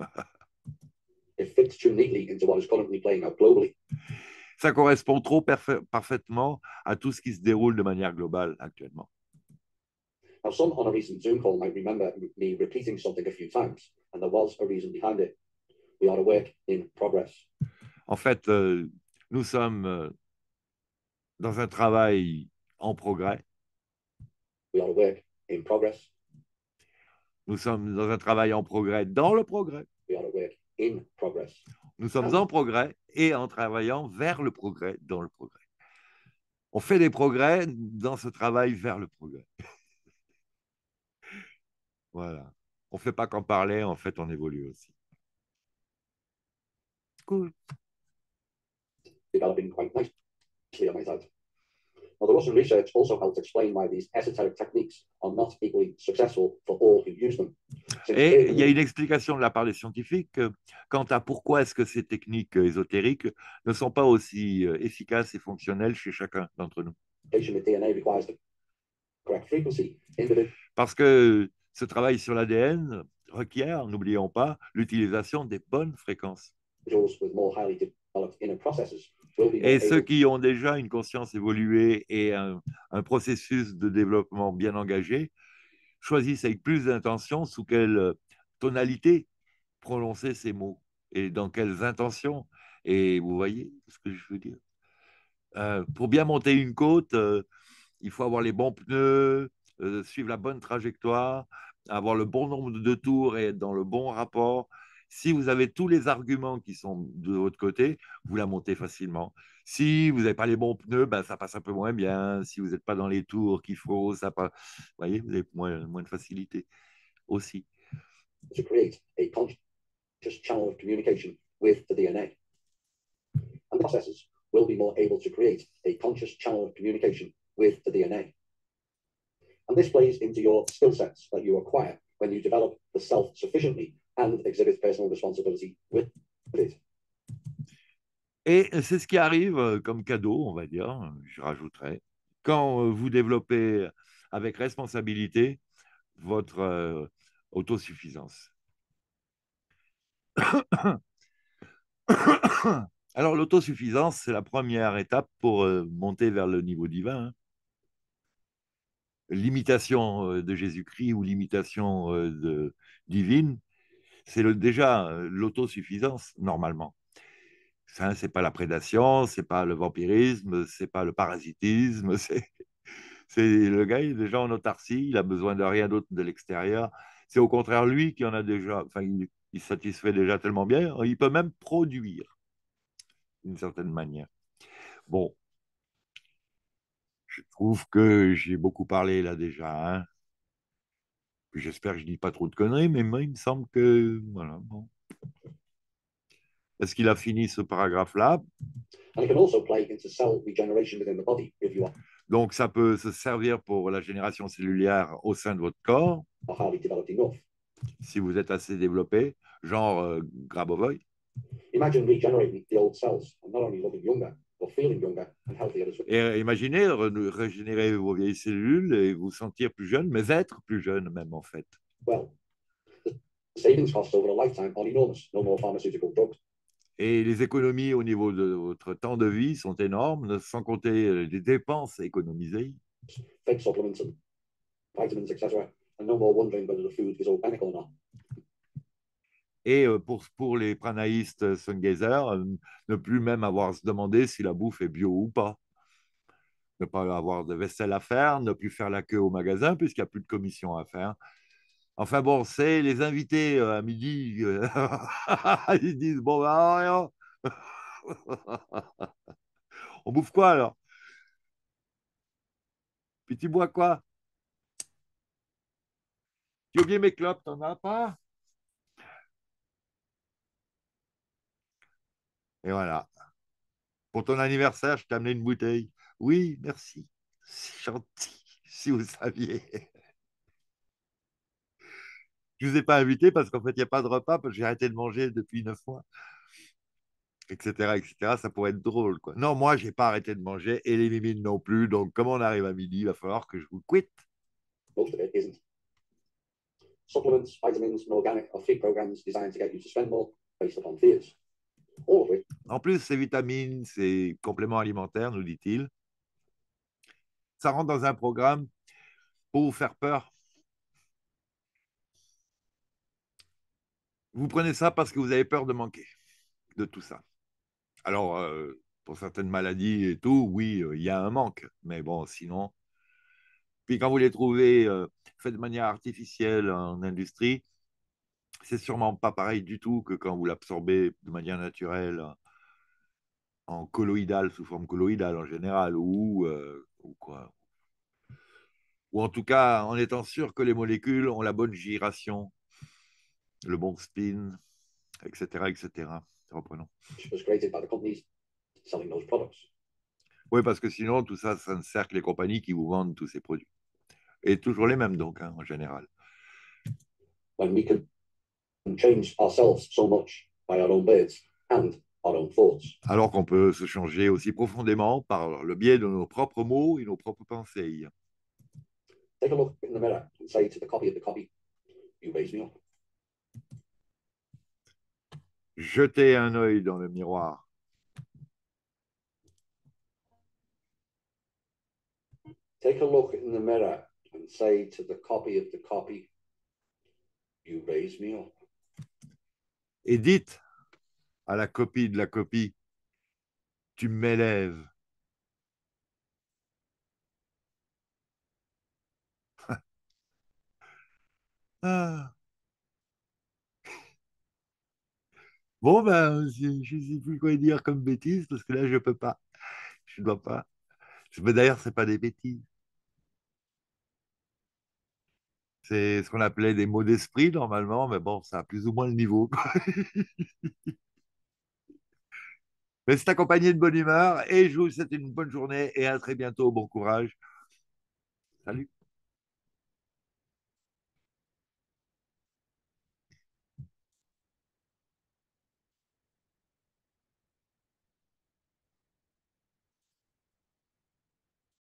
It fits too neatly into what is currently playing out globally. Ça correspond trop parfaitement à tout ce qui se déroule de manière globale actuellement. Now, some on a recent Zoom call might remember me repeating something a few times, and there was a reason behind it. We are a work in progress. En fait, nous sommes dans un travail en progrès. We are a work in progress. Nous sommes dans un travail en progrès dans le progrès. We are a work in progress. Nous sommes en progrès et en travaillant vers le progrès dans le progrès. On fait des progrès dans ce travail vers le progrès. Voilà. On ne fait pas qu'en parler, en fait, on évolue aussi. Cool. Developing quite nicely on my side. Now, the Russian research also helped explain why these esoteric techniques are not equally successful for all who use them. Et il y a une explication de la part des scientifiques quant à pourquoi est-ce que ces techniques ésotériques ne sont pas aussi efficaces et fonctionnelles chez chacun d'entre nous. Parce que ce travail sur l'ADN requiert, n'oublions pas, l'utilisation des bonnes fréquences. Et ceux qui ont déjà une conscience évoluée et un processus de développement bien engagé choisissent avec plus d'intention sous quelle tonalité prononcer ces mots et dans quelles intentions. Et vous voyez ce que je veux dire. Pour bien monter une côte, il faut avoir les bons pneus, suivre la bonne trajectoire, avoir le bon nombre de tours et être dans le bon rapport. Si vous avez tous les arguments qui sont de votre côté, vous la montez facilement. Si vous n'avez pas les bons pneus, ben, ça passe un peu moins bien. Si vous n'êtes pas dans les tours qu'il faut, ça passe. Vous voyez, vous avez moins de facilité aussi. To create a conscious channel of communication with the DNA. And the processes will be more able to create a conscious channel of communication with the DNA. And this plays into your skill sets that you acquire when you develop the self sufficiently and exhibit personal responsibility with it. Et c'est ce qui arrive comme cadeau, on va dire, je rajouterais, quand vous développez avec responsabilité votre autosuffisance. Alors, l'autosuffisance, c'est la première étape pour monter vers le niveau divin, hein. L'imitation de Jésus-Christ ou l'imitation divine, c'est déjà l'autosuffisance, normalement. Ça, c'est pas la prédation, c'est pas le vampirisme, c'est pas le parasitisme, c'est le gars, il est déjà en autarcie, il a besoin de rien d'autre de l'extérieur. C'est au contraire lui qui en a déjà, enfin, il satisfait déjà tellement bien, il peut même produire d'une certaine manière. Bon, je trouve que j'ai beaucoup parlé là déjà, hein. Puis j'espère que je dis pas trop de conneries, mais moi, il me semble que, voilà, bon. Est-ce qu'il a fini ce paragraphe-là? And it can also play into cell regeneration within the body if you Donc, ça peut se servir pour la génération cellulaire au sein de votre corps, are highly developed enough. si vous êtes assez développé, genre Grabovoi. Imagine regenerating the old cells and not only looking younger, but feeling younger and healthier as well. Et imaginez régénérer vos vieilles cellules et vous sentir plus jeune, mais être plus jeune même en fait. Well, the savings costs over a lifetime are enormous. No more pharmaceutical drugs. Et les économies au niveau de votre temps de vie sont énormes, sans compter les dépenses économisées. Fake supplements and vitamins, etc. And no more wondering whether the food is organic or not. Et pour les pranaïstes Sungazer, ne plus même avoir à se demander si la bouffe est bio ou pas. Ne pas avoir de vaisselle à faire, ne plus faire la queue au magasin puisqu'il n'y a plus de commission à faire. Enfin bon, c'est les invités à midi, ils disent, bon, bah, on bouffe quoi alors? Puis tu bois quoi? Tu as oublié mes clopes, t'en as pas? Et voilà. Pour ton anniversaire, je t'ai amené une bouteille. Oui, merci. C'est gentil, si vous saviez. Je ne vous ai pas invité parce qu'en fait, il n'y a pas de repas, parce que j'ai arrêté de manger depuis 9 mois, etc., etc. Ça pourrait être drôle, quoi. Non, moi, je n'ai pas arrêté de manger et les mimines non plus. Donc, comme on arrive à midi, il va falloir que je vous quitte. Most of it isn't. Supplements, vitamins, and organic are free programs designed to get you to spend more based upon fears. All of which, En plus, ces vitamines, ces compléments alimentaires, nous dit-il, ça rentre dans un programme pour vous faire peur. Vous prenez ça parce que vous avez peur de manquer de tout ça. Alors, pour certaines maladies et tout, oui, il y a un manque. Mais bon, sinon. Puis quand vous les trouvez faits de manière artificielle en industrie, c'est sûrement pas pareil du tout que quand vous l'absorbez de manière naturelle en colloïdal, sous forme colloïdale en général, ou quoi. Ou en tout cas, en étant sûr que les molécules ont la bonne gyration, le bon spin, etc., etc. Reprenons. was created by the companies selling those products. Oui, parce que sinon, tout ça, ça ne sert que les compagnies qui vous vendent tous ces produits. Et toujours les mêmes, donc, hein, en général. When we can change ourselves so much by our own words and our own thoughts. Alors qu'on peut se changer aussi profondément par le biais de nos propres mots et nos propres pensées. Take a look in the mirror and say to the copy of the copy, you raise me up. Jetez un œil dans le miroir. Take a look in the mirror and say to the copy of the copy, you raise me up. Et dites à la copie de la copie, tu m'élèves. Ah. Bon, ben, je ne sais plus quoi dire comme bêtises parce que là, je ne peux pas. Je ne dois pas. Mais d'ailleurs, ce n'est pas des bêtises. C'est ce qu'on appelait des mots d'esprit normalement, mais bon, ça a plus ou moins le niveau, quoi. Mais c'est accompagné de bonne humeur et je vous souhaite une bonne journée et à très bientôt. Bon courage. Salut.